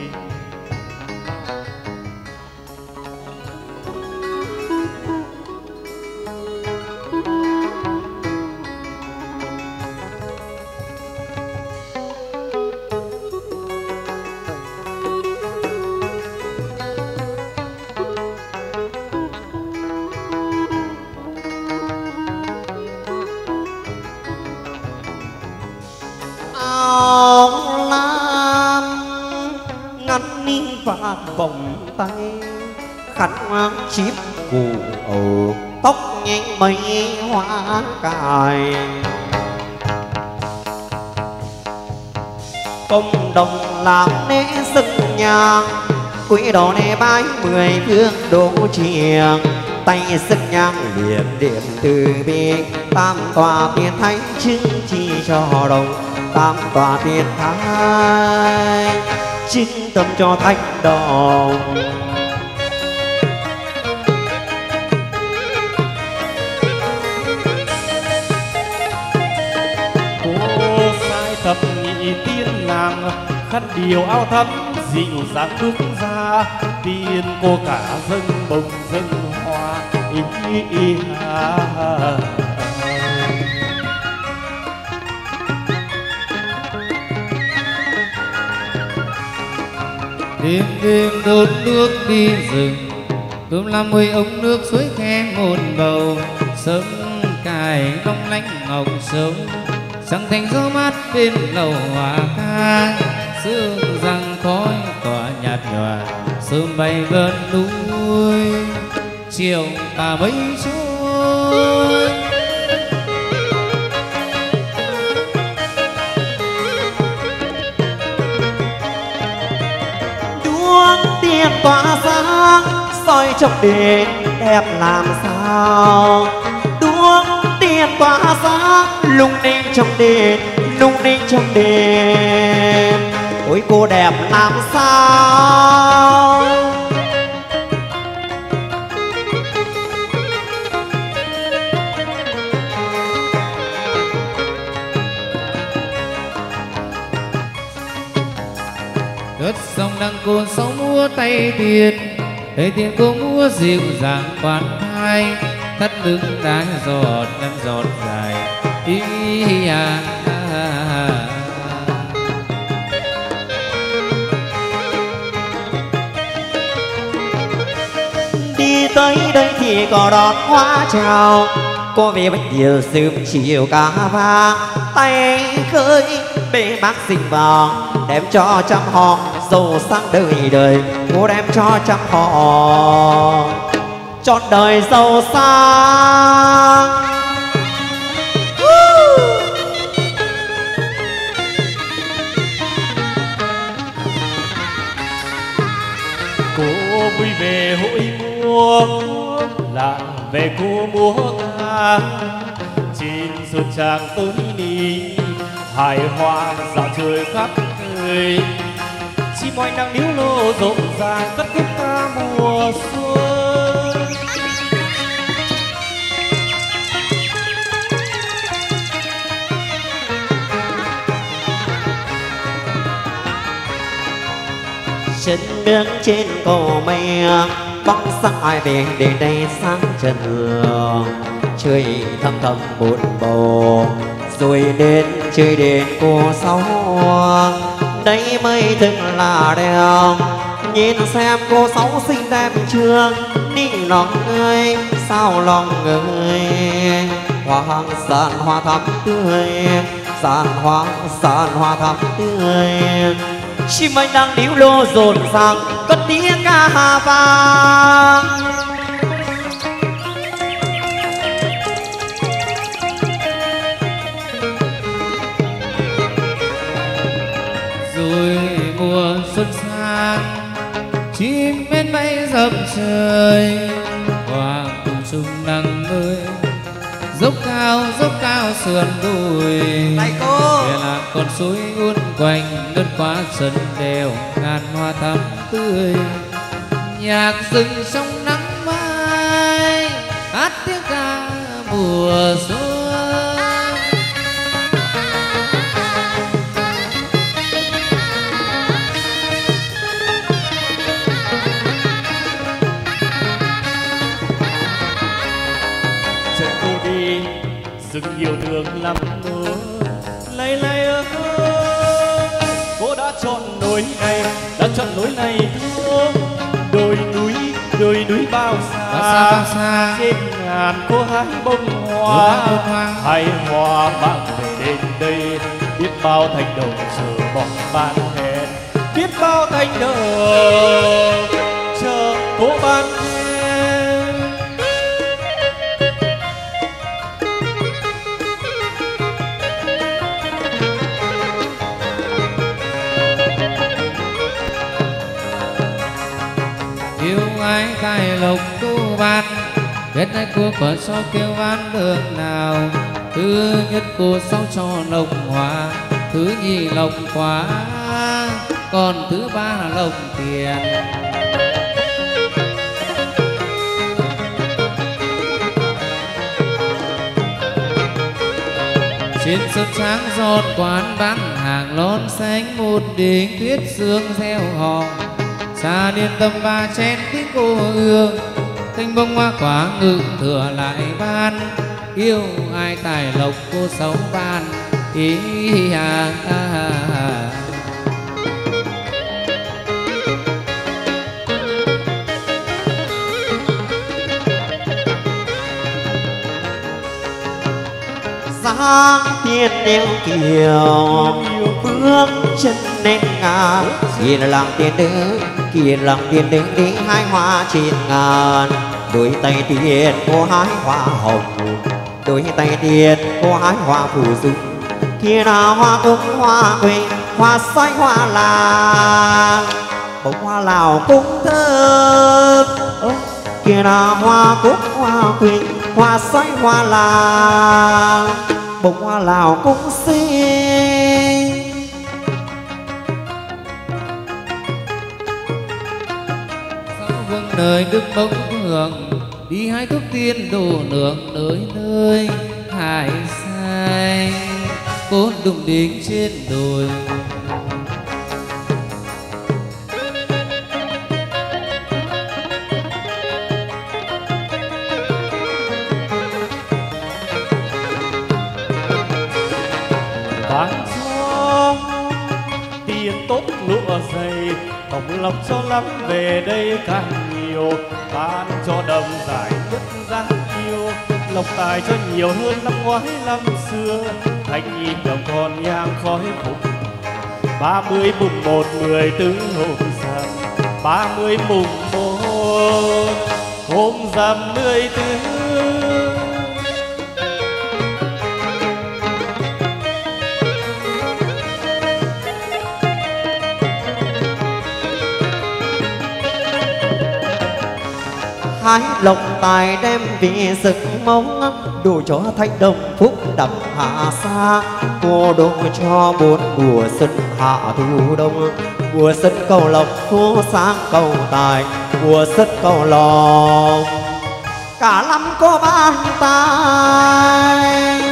và vòng tay khăn hoang chíp cù ổ tóc nhanh mây hoa cài công đồng làm nét sân nhang quỹ đồ nè bái 10 phương đỗ chiêng tay sân nhang liền điểm từ bi tam tòa tiền thánh chứng chi cho đồng tam tòa tiền thánh chứng tâm cho thánh đồng khăn điều áo thắm dịu dàng bước ra, tiên cô cả dâng bông dâng hoa đêm đêm đốt nước đi rừng, cơm làm mười ống nước suối khe một bầu, sớm cài long lanh ngọc sống, sáng thành gió mát bên lầu hòa ca, sương răng khói tỏa nhạt nhòa, sớm bay gần núi, chiều tà mây trôi. Tiền tỏa sáng soi trong đền đẹp làm sao, đuốc tiền tỏa sáng lung linh trong đền, lung linh trong đền, ôi cô đẹp làm sao. Cất sông đăng cô sáu múa tay tiền cô múa dịu dàng khoan thai, thắt lưng đá giọt năm giọt dài ý à. Đi tới đây thì có đón hoa chào, cô về bánh nhiều sớm chiều cá vàng, tay khơi bê bác sinh vàng, đem cho trăm họ giàu sang đời đời, cô đem cho trăm họ trọn đời giàu sang. cô vui về hội múa là về cô múa ca, trên xuân trang tối đi hài hòa dạo trời khắp nơi, chim oanh đang níu lô rộn ràng cất khúc ca mùa xuân. Chân nước trên cầu mây bóng sáng ai về để đây sáng trần đường, trời thầm thầm buồn bầu rồi đến chơi đến cô sáu, đây mới thực là đẹp, nhìn xem cô sáu xinh đẹp chưa, đi lòng ơi sao lòng ơi, hoa sàn hoa thắm tươi, sàn hoa thắm tươi, chim anh đang níu lô rộn ràng cất tiếng ca vang. Rồi mùa xuân sang chim bên bay dập trời, hoàng trung nắng ơi dốc cao sườn đồi, kia là con suối uốn quanh lướt qua sân đèo ngàn hoa thắm tươi, nhạc rừng trong nắng mai hát tiếng ca mùa xuân. Rừng nhiều đường lắm mơ lay lay ơi, cô đã chọn lối này, đã chọn lối này thương, đồi núi bao xa, trên ngàn cô hái bông hoa, hái hoa mang về đến đây, biết bao thành đồng chờ bóng ban hẹn, biết bao thành đồng chờ cô ban hẹn. Ai cài lộc tu ban kết nay cô có cho kêu van đường nào, thứ nhất cô sau cho lộc hoa, thứ nhì lộc quá, còn thứ ba là lộc tiền. Trên sân sáng giọt quán bán hàng lon xanh một đỉnh tuyết sương gieo hò xa điên tâm ba chén tiếng cô hương thanh bông hoa quả ngự thừa lại ban yêu ai tài lộc cô sống ban ý à, à, à. Giang tiên đeo kiều bước chân lên ngàn kia là làng tiên nữ kia là làng tiên nữ đi hai hoa trên ngàn đôi tay tiền cô hái hoa hồng đôi tay tiền cô hái hoa phù dung kia là hoa cúc hoa quỳnh hoa xoay hoa làng bông hoa lào cũng thơm kia là hoa cúc hoa quỳnh hoa xoay hoa làng bông hoa lào cũng xinh. Sau vương đời đức bỗng hưởng đi hai thuốc tiên đồ nương nơi nơi hải xanh cốt đùng đính trên đồi bán cho tiền tốt lụa dày tổng lộc cho lắm về đây càng nhiều bán cho đầm giải nhất giá yêu lộc tài cho nhiều hơn năm ngoái năm xưa thanh nhịp đồng còn nhang khói phục 30 mùng 1 14 hôm rằm 30 mùng 1 hôm rằm 14 hái lộc tài đem về rực mong đủ cho thanh đồng phúc đậm hạ xa cô độ cho bốn mùa xuân hạ thu đông mùa xuân cầu lộc phố sáng cầu tài mùa xuân cầu lộc cả năm có ban tài.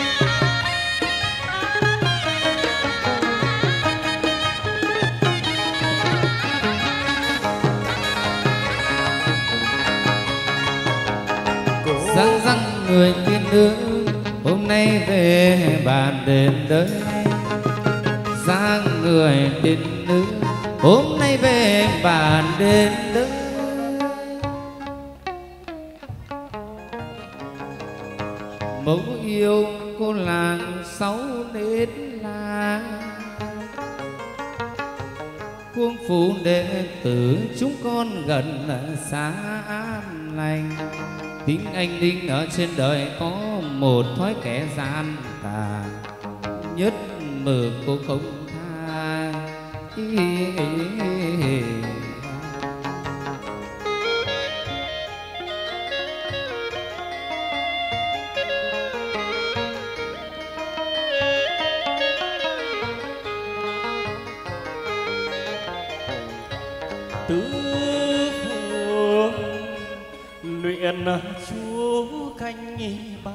răng răng người tiên nữ hôm nay về bàn đền đấy răng người tiên nữ hôm nay về bàn đền đấy mẫu yêu cô làng sáu nết là cuông phú đệ tử chúng con gần xa an lành tính anh đinh ở trên đời có một thói kẻ gian tà nhất mực cô không tha tứ phương luyện chú canh ba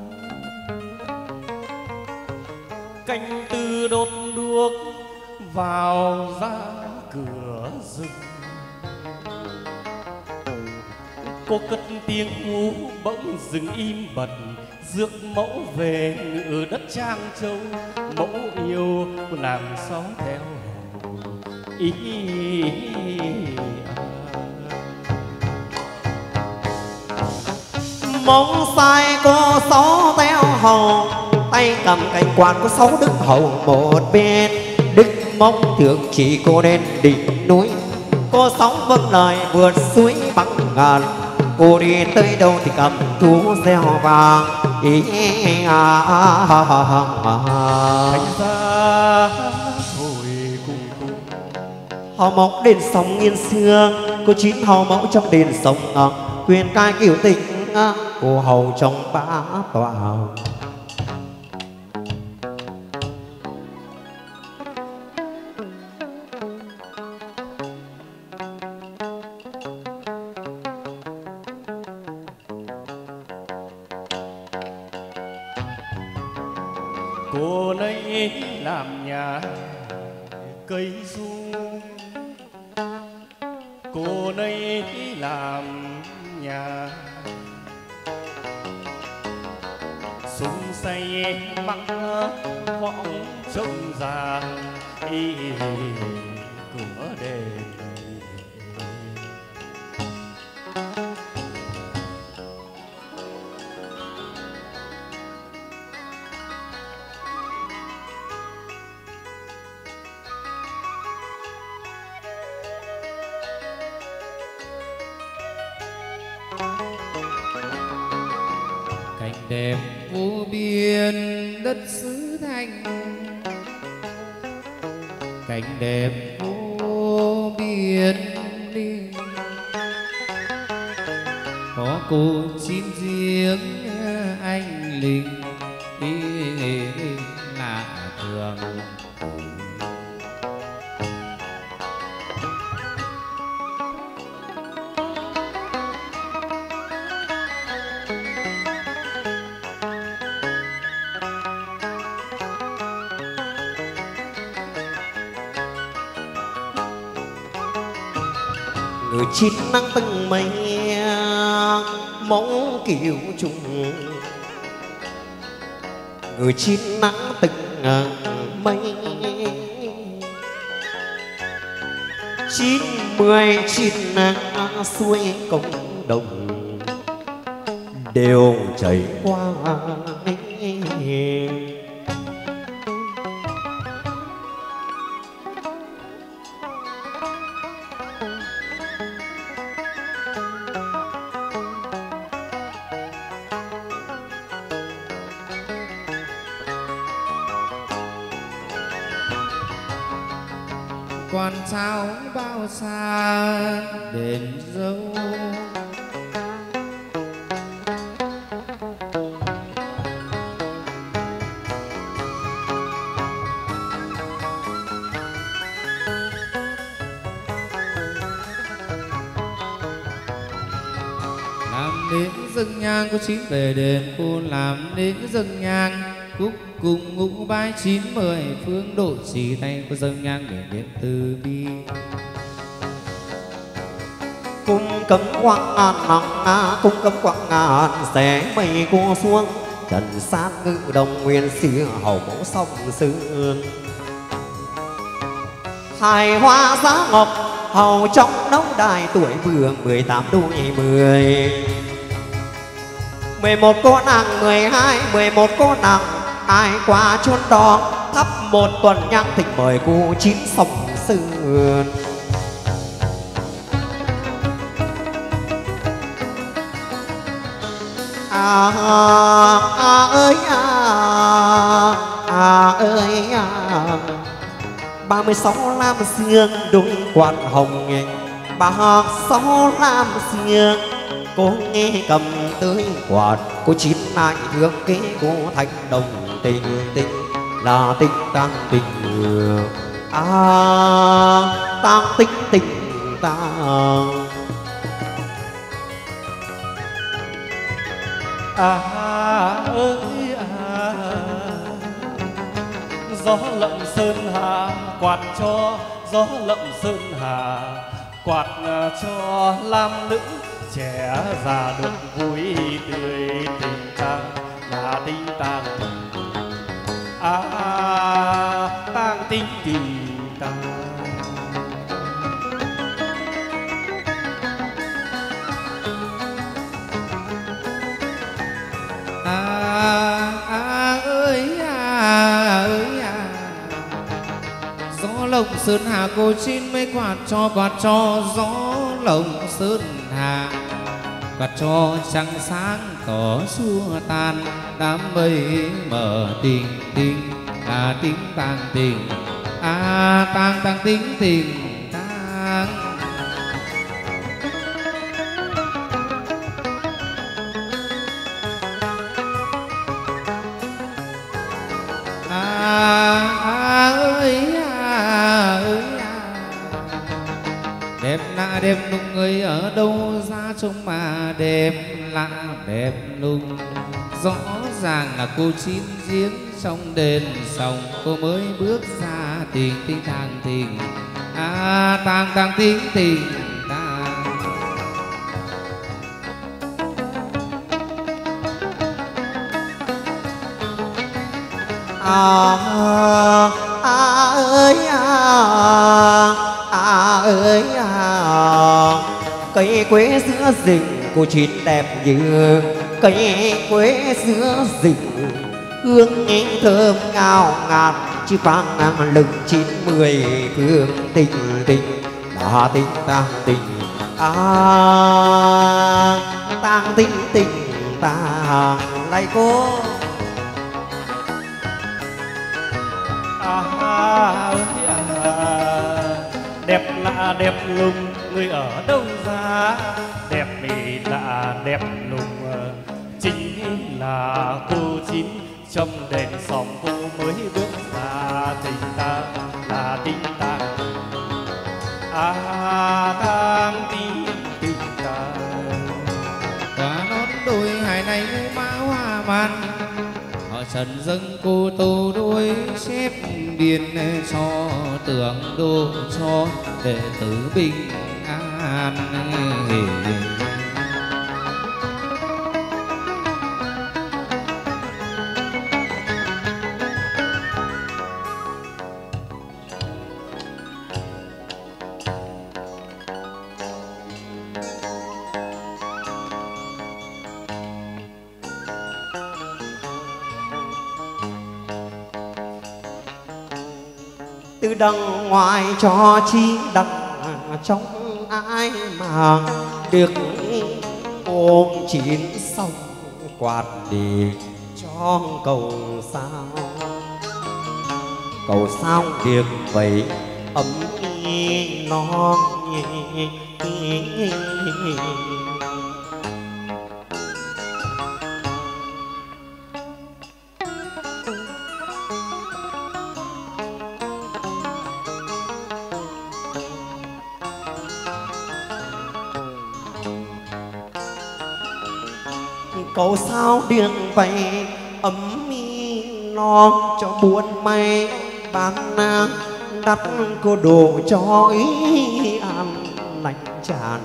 canh tư đốt đuốc vào ra cửa rừng cô cất tiếng hú bỗng dừng im bặt rước mẫu về ngự đất Trang Châu mẫu yêu làm xó theo ý mong sai cô sáu téo hầu tay cầm cành quạt có sáu đức hầu một bên đức mong thường chỉ cô đến đỉnh núi cô sáu vâng lời vượt suối bắc ngàn cô đi tới đâu thì cầm thú gieo vàng ý thành ra thôi cùng cùng hầu mẫu đền sông nghiên xương cô chín hầu mẫu trong đền sông quyền cai kiểu tình cô hầu trong bá tòa cô nấy làm nhà cây du, cô nấy làm nhà sung say mắc võng trông già của đền. Cảnh đẹp vô biên đất xứ Thanh, cảnh đẹp vô biên đi, có cô chín riêng anh linh lạ thường. Người chín nắng từng mây mong kiều trùng, người chín nắng từng mây 99 suối công đồng đều chảy qua. Quan sao bao xa đền dấu, làm đến dâng nhang có 9 về đền cô, làm đến dâng nhang cúc cùng ngũ bái 90 phương độ chỉ tay có dâng nhang để điện từ bi. Cung cấm quang ngàn cung cấm quang ngàn sẽ mây cô xuống, trần san ngự đồng nguyên xưa hầu mẫu sông sơn. Hài hoa giá ngọc hầu trong nấu đài, tuổi vừa 18 đôi 10. 11 cô nàng 12, 11 cô nàng ai qua chốn đó, thắp một tuần nhang thịnh mời cô chín sông sơn. Ơi ơi 36 lam xương đôi quạt hồng, 36 lam xương cô nghe cầm tới quạt. Cô chín lại thương kế cô thành đồng tình tình là tình tăng tình tăng tình tình tăng. Ơi gió lộng sơn hà quạt cho, gió lộng sơn hà quạt cho lam nữ trẻ già được vui tươi. Tình tang là tình tang tang tình tình tang. Gió lộng sơn hà cô chín mấy quạt cho gió lộng sơn hà quạt cho trăng sáng tỏ xua tan đám mây mờ tình tình là tiếng tang tình tang tang tính tình tang. Đẹp na đẹp nung người ở đâu ra trông mà đẹp lạ đẹp nung. Rõ ràng là cô chín giếng trong đền sòng, cô mới bước ra tình tình thang tình tang tang tình tình tang. Ơi cây quế giữa rừng cô chín đẹp như cây quế giữa rừng, hương thơm ngào ngạt chứ vang ngang lừng 90 phương tình tình đã tình tang tình tang tình tình tang lại cô. Đẹp lạ đẹp lùng người ở đâu ra, đẹp mị lạ đẹp lùng chính là cô chín trong đèn sòng, cô mới bước ra tình ta là tình ta tang tình tình ta. Quả nón đôi hải này mã hoa man, họ trần dâng cô tô đôi xếp biên cho tưởng đô cho đệ tử bình an. Từ đằng ngoài cho chi đằng trong ai mà được ôm chín xong quạt đi cho cầu sao được vậy ấm non. Cầu sao đường vậy ấm non cho buồn may bán nang đắt cô đồ cho ý ăn lạnh trà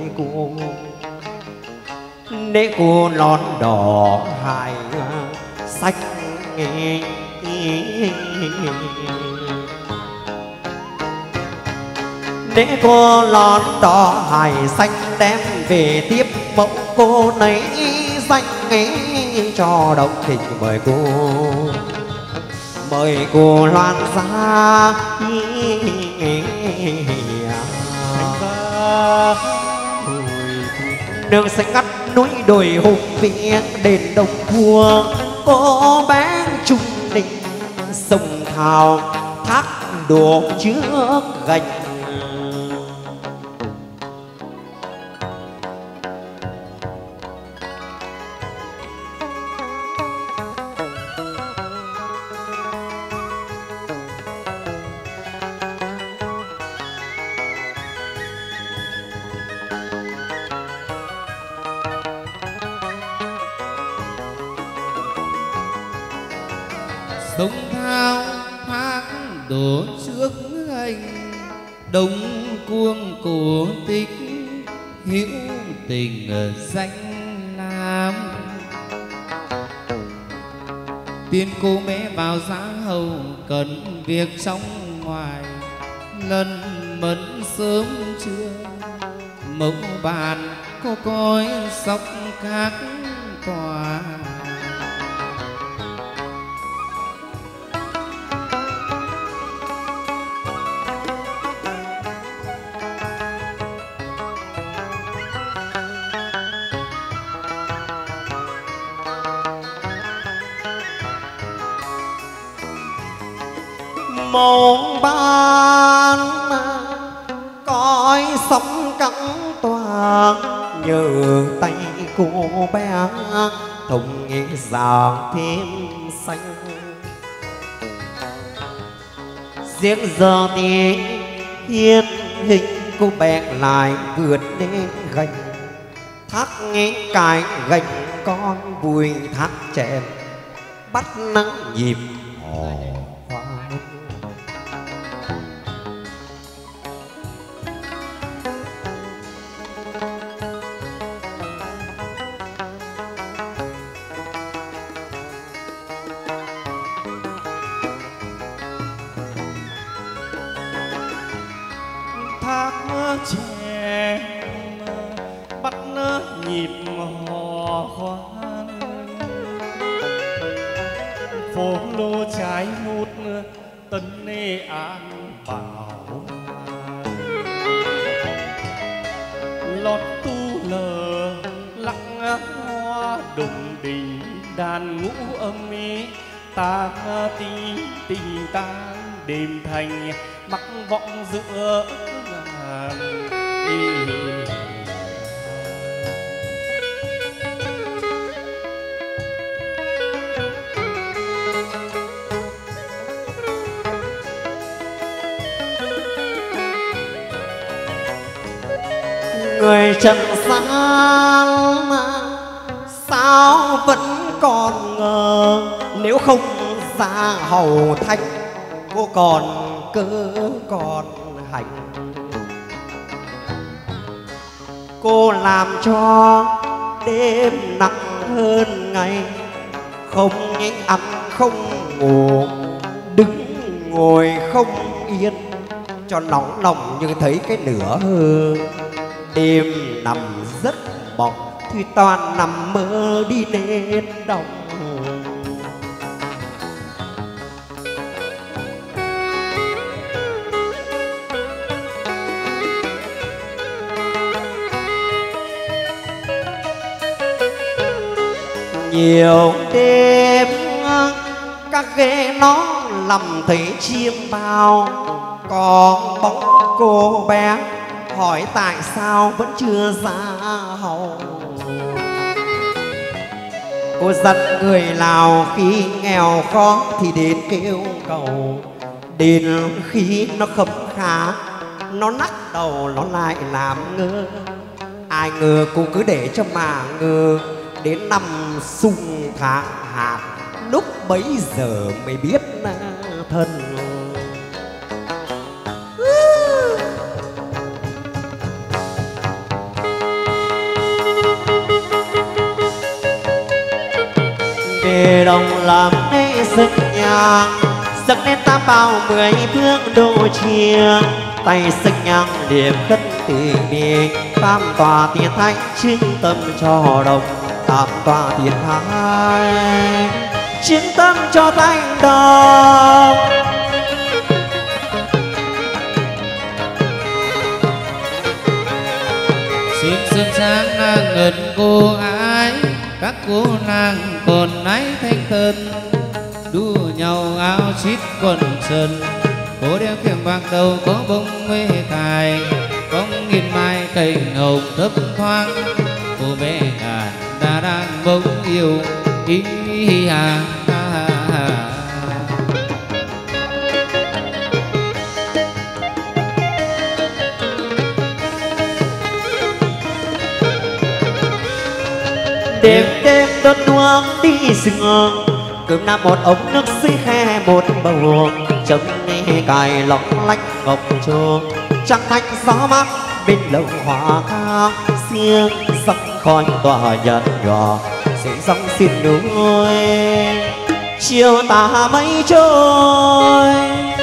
để cô lón đỏ hài sách để cô lón đỏ hài xanh đem về tiếp mẫu cô nấy danh ấy cho đồng thịnh mời cô loan ra đường xanh ngắt núi đồi hùng vĩ đền đồng vua cô bé trung đình sông thao thác đổ trước gạch. Sông thao thác đổ trước anh, đông cuông cổ tích hữu tình danh lam. Tiên cô bé vào giá hầu cần việc trong ngoài, lần mẫn sớm trưa mẫu bàn cô coi sóc các tòa. Mong ban coi sóng cắn tòa nhờ tay cô bé thông nghe giảng thêm xanh. Riêng giờ thì hiên hình cô bé lại vượt lên gành thác nghe cái gành con vui thác chèn bắt nắng nhịp hò khoan. Thác chèn bắt nhịp hò khoan, phố lô trái nút tân nê an bảo, lót tu lờ lặng hoa đùng đình đàn ngũ âm ý ta tí tình tang đêm thành mắc vọng giữa ngàn đi. Người trần gian sao vẫn còn ngờ, nếu không ra hầu thanh cô còn cơ còn hành. Cô làm cho đêm nặng hơn ngày, không ăn không ngủ, đứng ngồi không yên, cho nóng lòng như thấy cái lửa hơ. Đêm nằm rất mộng thì toàn nằm mơ đi lên đồng. Nhiều đêm các ghế nó lầm thấy chim bao, có bóng cô bé hỏi tại sao vẫn chưa ra hầu. Cô dặn người Lào khi nghèo khó thì đến kêu cầu, đến khi nó khấm khá nó nắc đầu nó lại làm ngơ. Ai ngờ cô cứ để cho mà ngờ, đến năm sung tháng hạt lúc bấy giờ mới biết thân. Về đồng làm nên dựng nhang, dựng nên tam bao 10 bước đô chia, tay dựng nhang điểm khất tình mình, tam tòa tiền thánh chứng tâm cho đồng, tam tòa tiền thánh chứng tâm cho thanh đồng. Xin sương sáng ngân cô ái, các cô nàng còn ái thanh thân, đua nhau áo xít quần sân. Cô đeo kiềng bạc đầu có bông mê cài, bóng nghìn mai cành hồng thấp thoáng. Cô bé ngàn ta đang bỗng yêu ý hà. Đêm đêm đốt đuốc đi rừng, cơm nam một ống nước dưới khe một bầu, chấm nghe cài lọc lách ngọc chuông, trăng thanh gió mát bên lồng hoa cao, xiên sắc khói tỏa nhạt nhòa, sẽ dòng xin núi chiều tà mây trôi.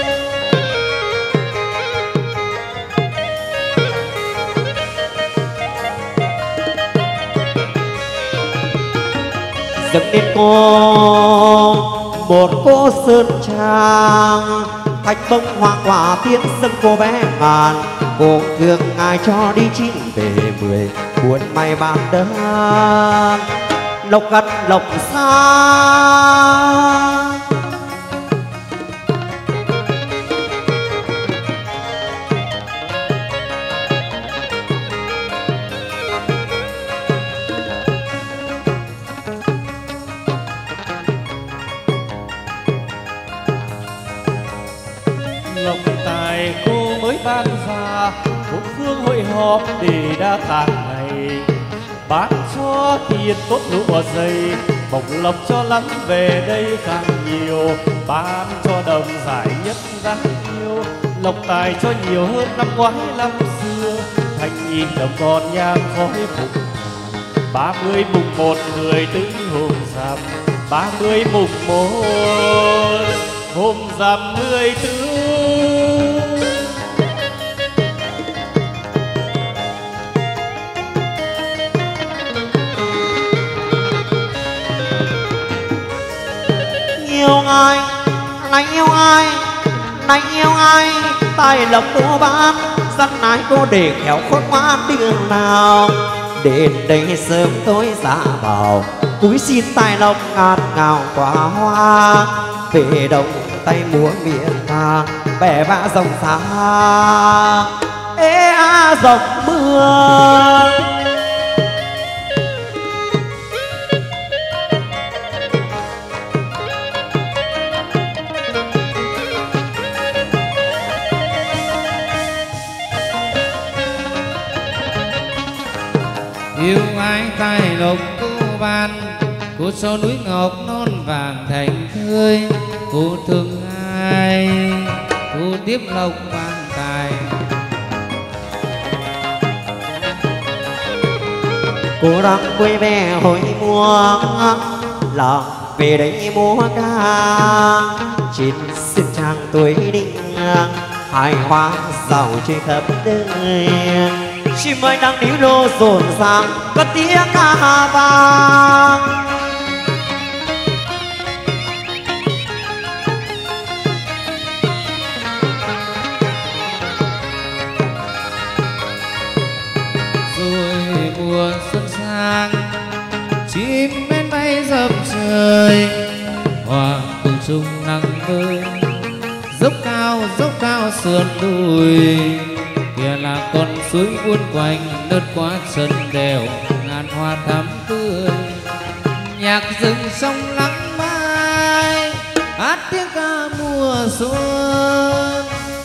Dẫn đến cô một cô sơn trang, thạch bông hoa quả tiên dâng cô bé ngàn. Cô thương ngài cho đi chín về 10 buồn may bàn đơn, lộc gần lộc xa. Lộc tài cô mới ban ra, một phương họp để đã tàn ngày, bán cho tiền tốt lúa dày, bổng lộc cho lắm về đây càng nhiều, bán cho đồng giải nhất đáng yêu, lộc tài cho nhiều hơn năm ngoái năm xưa, thành nhìn đồng còn nhang khói phục. 30 mùng 1 người tứ hôm rằm, 30 mùng 1 hôm rằm 14. Yêu ai này yêu ai này yêu ai, tài lộc đua bán dân ái cô để khéo khôn ngoan đường nào, đến đây sớm tối ra vào cúi xin tài lộc ngát ngào quả hoa, về đồng tay múa miệng ta bẻ vã dòng xa ê a dòng mưa. Yêu ai tài lộc cô ban, cô cho núi ngọc non vàng thành thơi, cô thương ai cô tiếp lộc ban tài. Cô đang vui vẻ hồi mùa là về đây múa ca, trên xin trang tuổi đinh hài hoa giàu trên khắp đời, chim ơi đang níu lô rộn ràng có tiếng ca vang. Rồi mùa xuân sang chim bên bay dập trời, hoa cùng chung nắng vơi dốc cao sườn đồi, kia là con suối buôn quanh lướt qua chân đèo ngàn hoa thắm tươi, nhạc rừng sông lắng mai hát tiếng ca mùa xuân.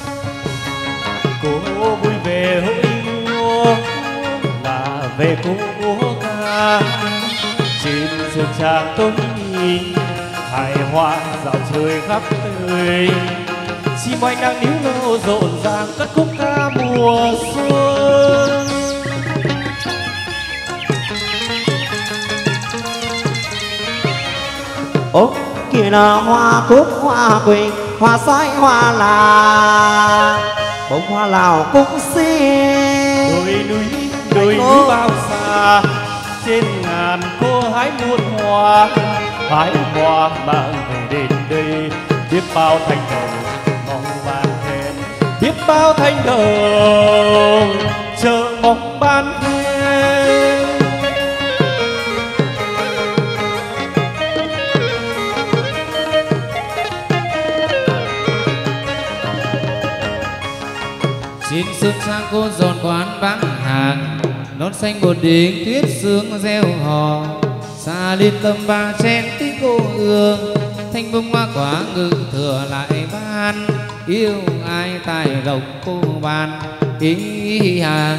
Cô vui về hỡi mùa là về cô múa ca, trên sườn tràng tôi nhìn hài hoa dạo trời khắp nơi, chim oanh đang níu lô rộn ràng cất khúc ca mùa xuân. Ố kia là hoa cúc hoa quỳnh hoa sói hoa là bông hoa lào cũng xinh, đồi núi bao xa trên ngàn cô hái muôn hoa, hái hoa mang về đến đây, biết bao thành đồng mong ban khen, biết bao thanh đồng chờ mong ban khen. Xin xuân sang cô dọn quán bán hàng, nón xanh bột đỉnh tuyết sương gieo hò, xa liên tâm ba chen tiếng cô ương, thanh bông hoa quả ngự thừa lại ban, yêu ai tài lộc cô ban ý hà.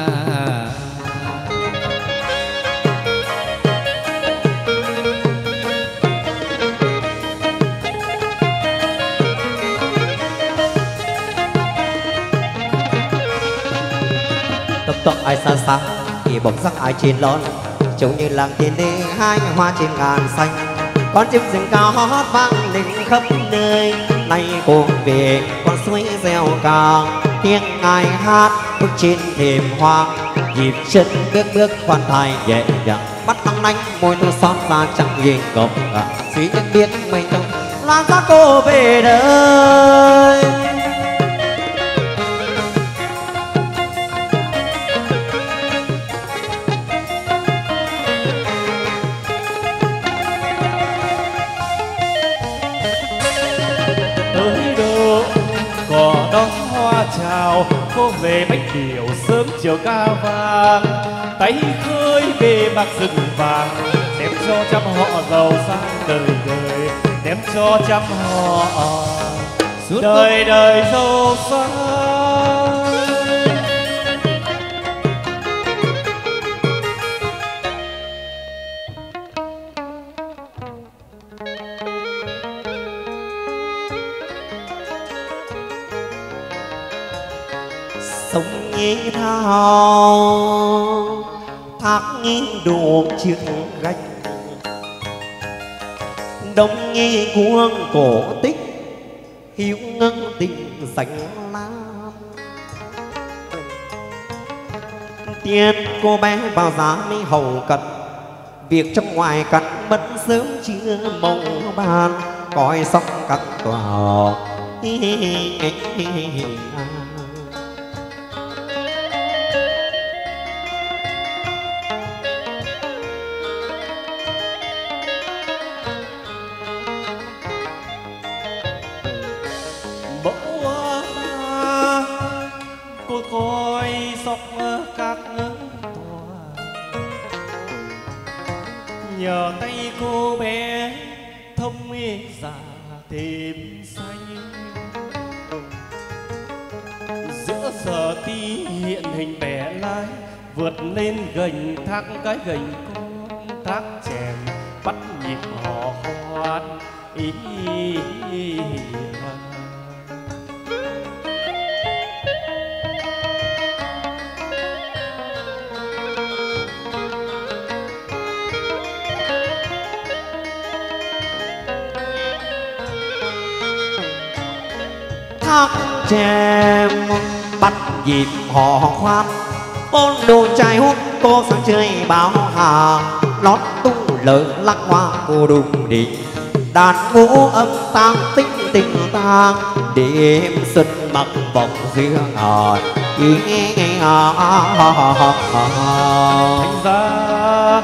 tập tập ai xa xa thì bóng sắc ai trên lon, trông như làng tiên đê hai hoa trên ngàn xanh, con chim rừng cao hót vang lên khắp nơi, nay cô về con suối reo ca tiếng ai hát bước trên thềm hoa, nhịp chân bước khoan thai nhẹ nhàng, mắt long lanh môi thơm son ra chẳng gì cộng suy nhất biết mình trong lan ra cô về đời. chào cô về bách điệu sớm chiều ca vàng, tay khơi bề bạc rừng vàng, đem cho trăm họ giàu sang đời đời, đem cho trăm họ đời đời giàu sang. nhi thao thác nghi đồ chiếc gạch đông nhi cuông cổ tích hiếu ngân tình dành lam tiên cô bé vào giá mi hầu cận việc trong ngoài cắn mất sớm chưa mộng bàn coi sóc các tòa cô coi sóc các tòa nhờ tay cô bé thông già thêm xanh giữa giờ ti hiện hình bẻ lái vượt lên gành thác cái gành con thác chèn bắt nhịp hò khoan ý. thác chèm bắt nhịp hò khoan ôn đồ trai hút cô sang chơi báo hà lót tung lời lắc hoa cô đùng đỉnh đàn vũ âm tang tinh tình tang đêm xuân mặc vòng riêng hòn Thành ra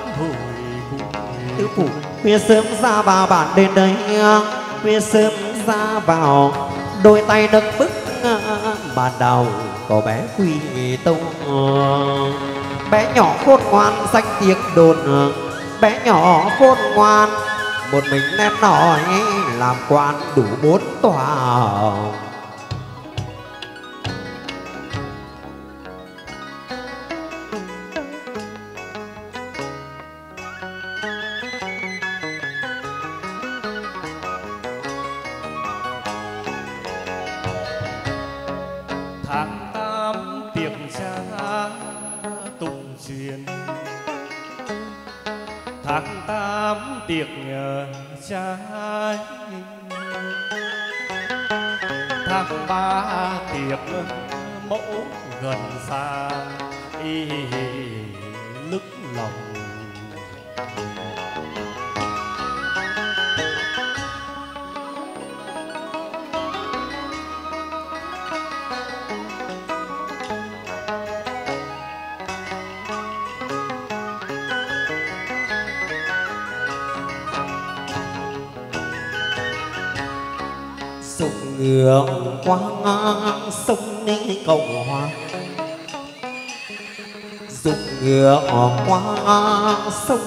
tứ phủ khuya sớm ra vào bản đến đây khuya sớm ra vào đôi tay nâng bức bàn đầu có bé Quy Tông bé nhỏ khôn ngoan danh tiếng đồn bé nhỏ khôn ngoan một mình em nói làm quan đủ 4 tòa. tháng 8 tiệc cha tụng truyền tháng 8 tiệc cha tháng 3 tiệc mẫu gần xa lức lòng. Sông ngựa qua sông đi cầu hoa dục ngựa qua sông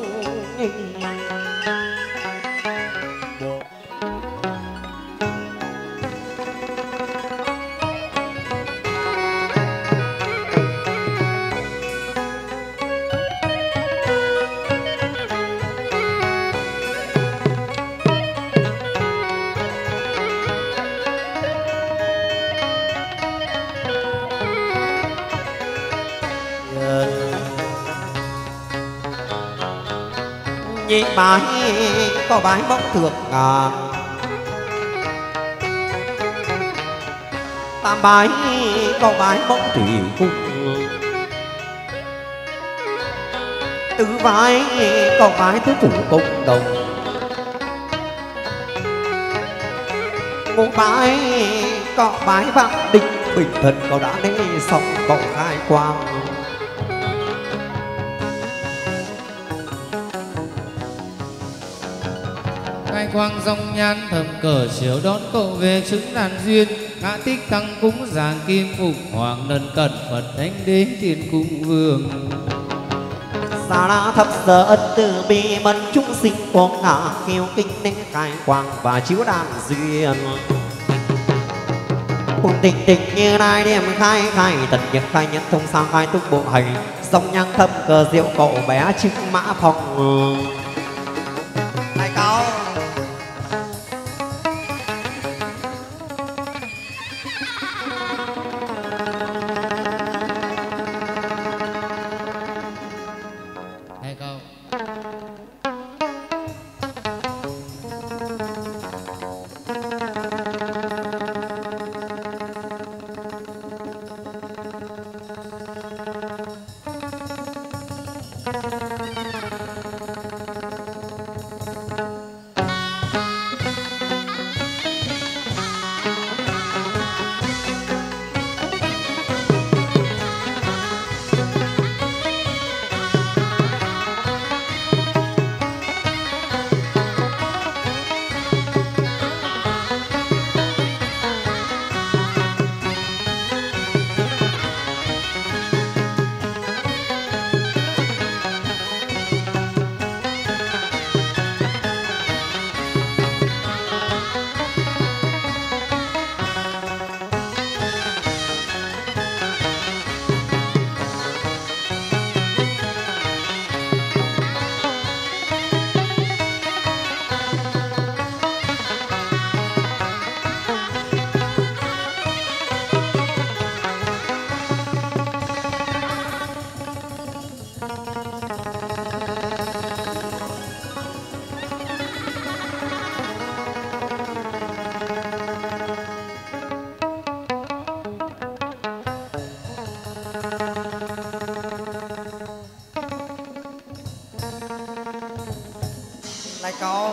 nhị bái có bái bóng thượng ngàn tam bái có bái bóng thủy cung tứ bái có bái tứ phủ công đồng ngũ bái có bái vạn đinh bình thần có đã đến xong có khai quang. khai quang dòng nhan thầm cờ chiếu đón cậu về chứng đàn duyên ngã tích tăng cúng giàng kim phục hoàng lần cẩn phật thánh đế tiền cung vương xa la thập giờ ân từ bi mân chúng sinh quang ngã kêu kinh nên khai quang và chiếu đàn duyên cùng tình tình như nai đêm khai khai tận nhật khai nhân thông sang khai túc bộ hành dòng nhang thâm cờ diệu cậu bé chiếc mã phòng này cao Lại câu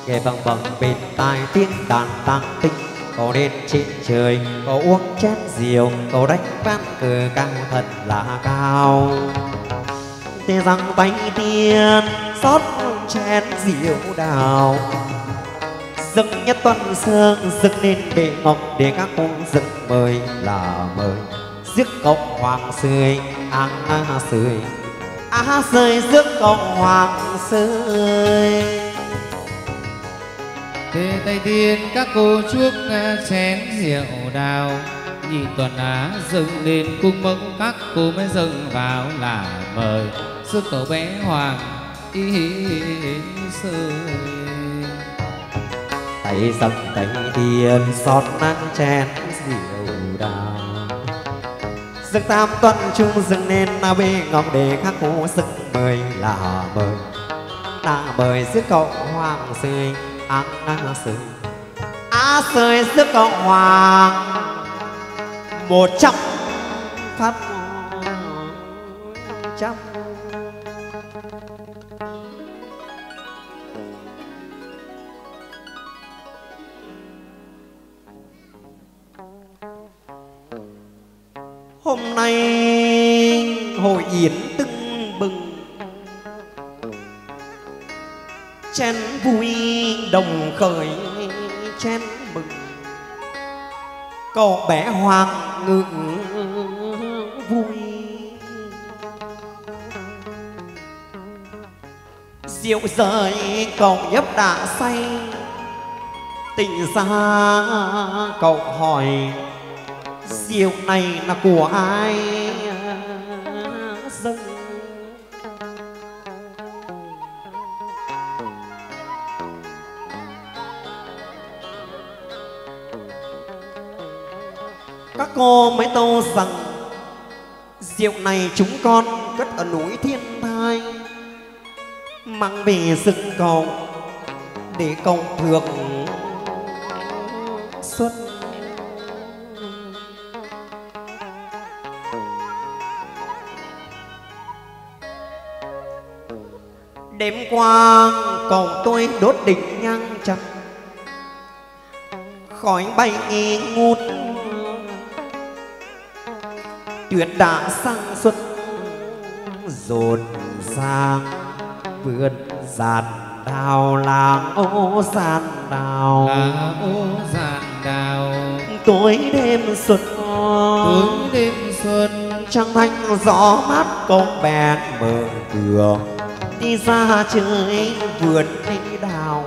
nghe vang vang bên tai tiếng đàn tang tinh. Cậu đến trên trời, cậu uống chén rượu, cậu đánh ván cờ cao thật là cao. Thế rằng tay tiên xót chén rượu đào, dâng nhất tuần sương dâng lên bệ ngọc để các cô dâng mời là mời. Rước cộng hoàng sơi sơi sơi, rước cộng hoàng sơi. Thế tay tiên các cô chuốc chén rượu đào, nhị tuần á dâng lên cung mẫu các cô mới dâng vào là mời. Rước cậu bé hoàng sơi. Tay dâng tay tiên xót nắng chén rượu đào, dâng tam tuần chung dâng lên bê ngọc để các cô dâng mời là mời. Là mời rước cậu hoàng sơi sơi sơi, rước cậu hoàng 100 phát trăm. Hôm nay hội yến tưng bừng, chén vui đồng khởi chén mừng. Cậu bé hoàng ngự vui, rượu rời cậu nhấp đã say. Tỉnh ra cậu hỏi rượu này là của ai dâng. Các cô mới tâu rằng rượu này chúng con cất ở núi Thiên Thai, mang về dâng cầu để cầu thượng xuân. Đêm qua cậu tôi đốt đỉnh nhang trầm, khói bay nghi ngút, tuyết đã sang xuân rộn ràng. Vườn giàn đào làng ô giàn đào, tối đêm xuân trăng thanh gió mát công bèn mở cửa đi ra chơi vườn cây đào.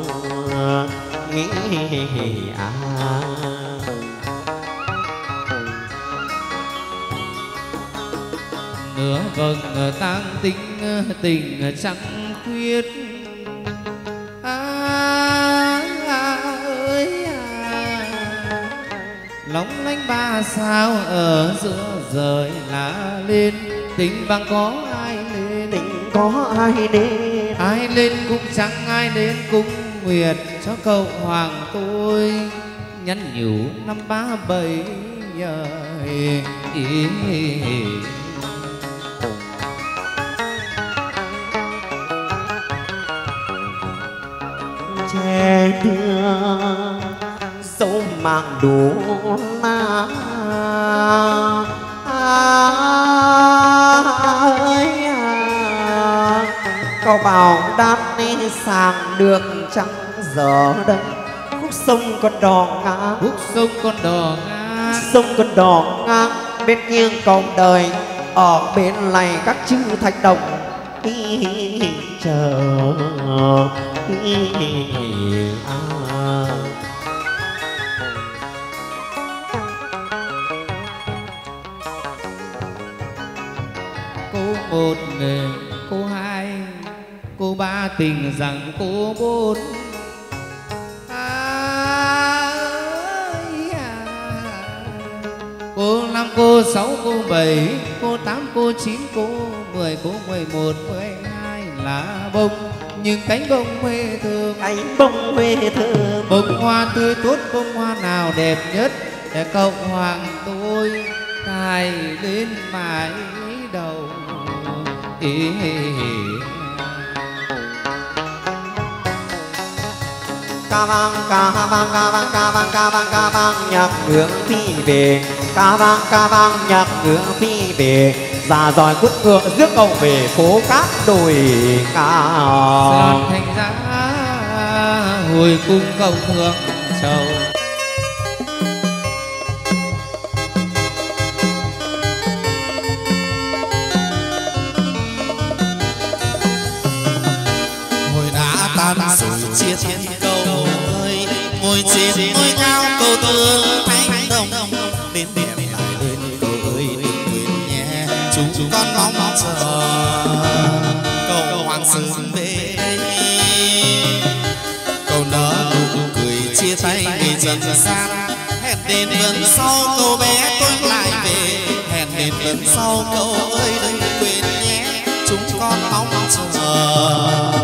nửa vầng tang tính tình trăng khuyết. Lóng lánh ba sao ở giữa rời lá lên, tình bằng có ai lên, tình có ai lên, ai lên cũng trắng ai lên cũng nguyệt cho cậu hoàng tôi nhắn nhủ năm 37 giờ. che đưa dấu mạng đủ na cậu bảo đáp đi sàng được chẳng giờ đây. Khúc sông con đò ngang, khúc sông con đò ngang, sông con đò ngang bên nghiêng cổng đời, ở bên này các chữ thạch đồng chờ. Cô một người, cô hai, cô ba tình rằng cô bốn. Cô 5, cô 6, cô 7, cô 8, cô 9, cô 10, cô 11, 12 là bông. Nhưng cánh bông mê thương, cánh bông mê thương, bông hoa tươi tốt, bông hoa nào đẹp nhất để cậu hoàng tôi cài lên mái đầu. ca vang ca vang ca vang ca vang ca vang ca vang nhạc ngưỡng phi về ca vang nhạc ngưỡng phi về già dòi quất ngựa rước cậu về phố cát đồi cao Lọt thành giá hồi cung cầu thượng châu. Ngồi đã tan rồi chia thiên cầu ơi, ngồi trên ngôi cao cầu thương thanh đồng đến đẹp lại lên cầu ơi đừng quên nhé chúng con mong chờ cầu hoàng sớm về đây cầu nở nụ cười chia tay người dần xa hẹn đến lần sau cầu bé tôi lại về hẹn đến lần sau cầu ơi đừng quên nhé chúng con mong chờ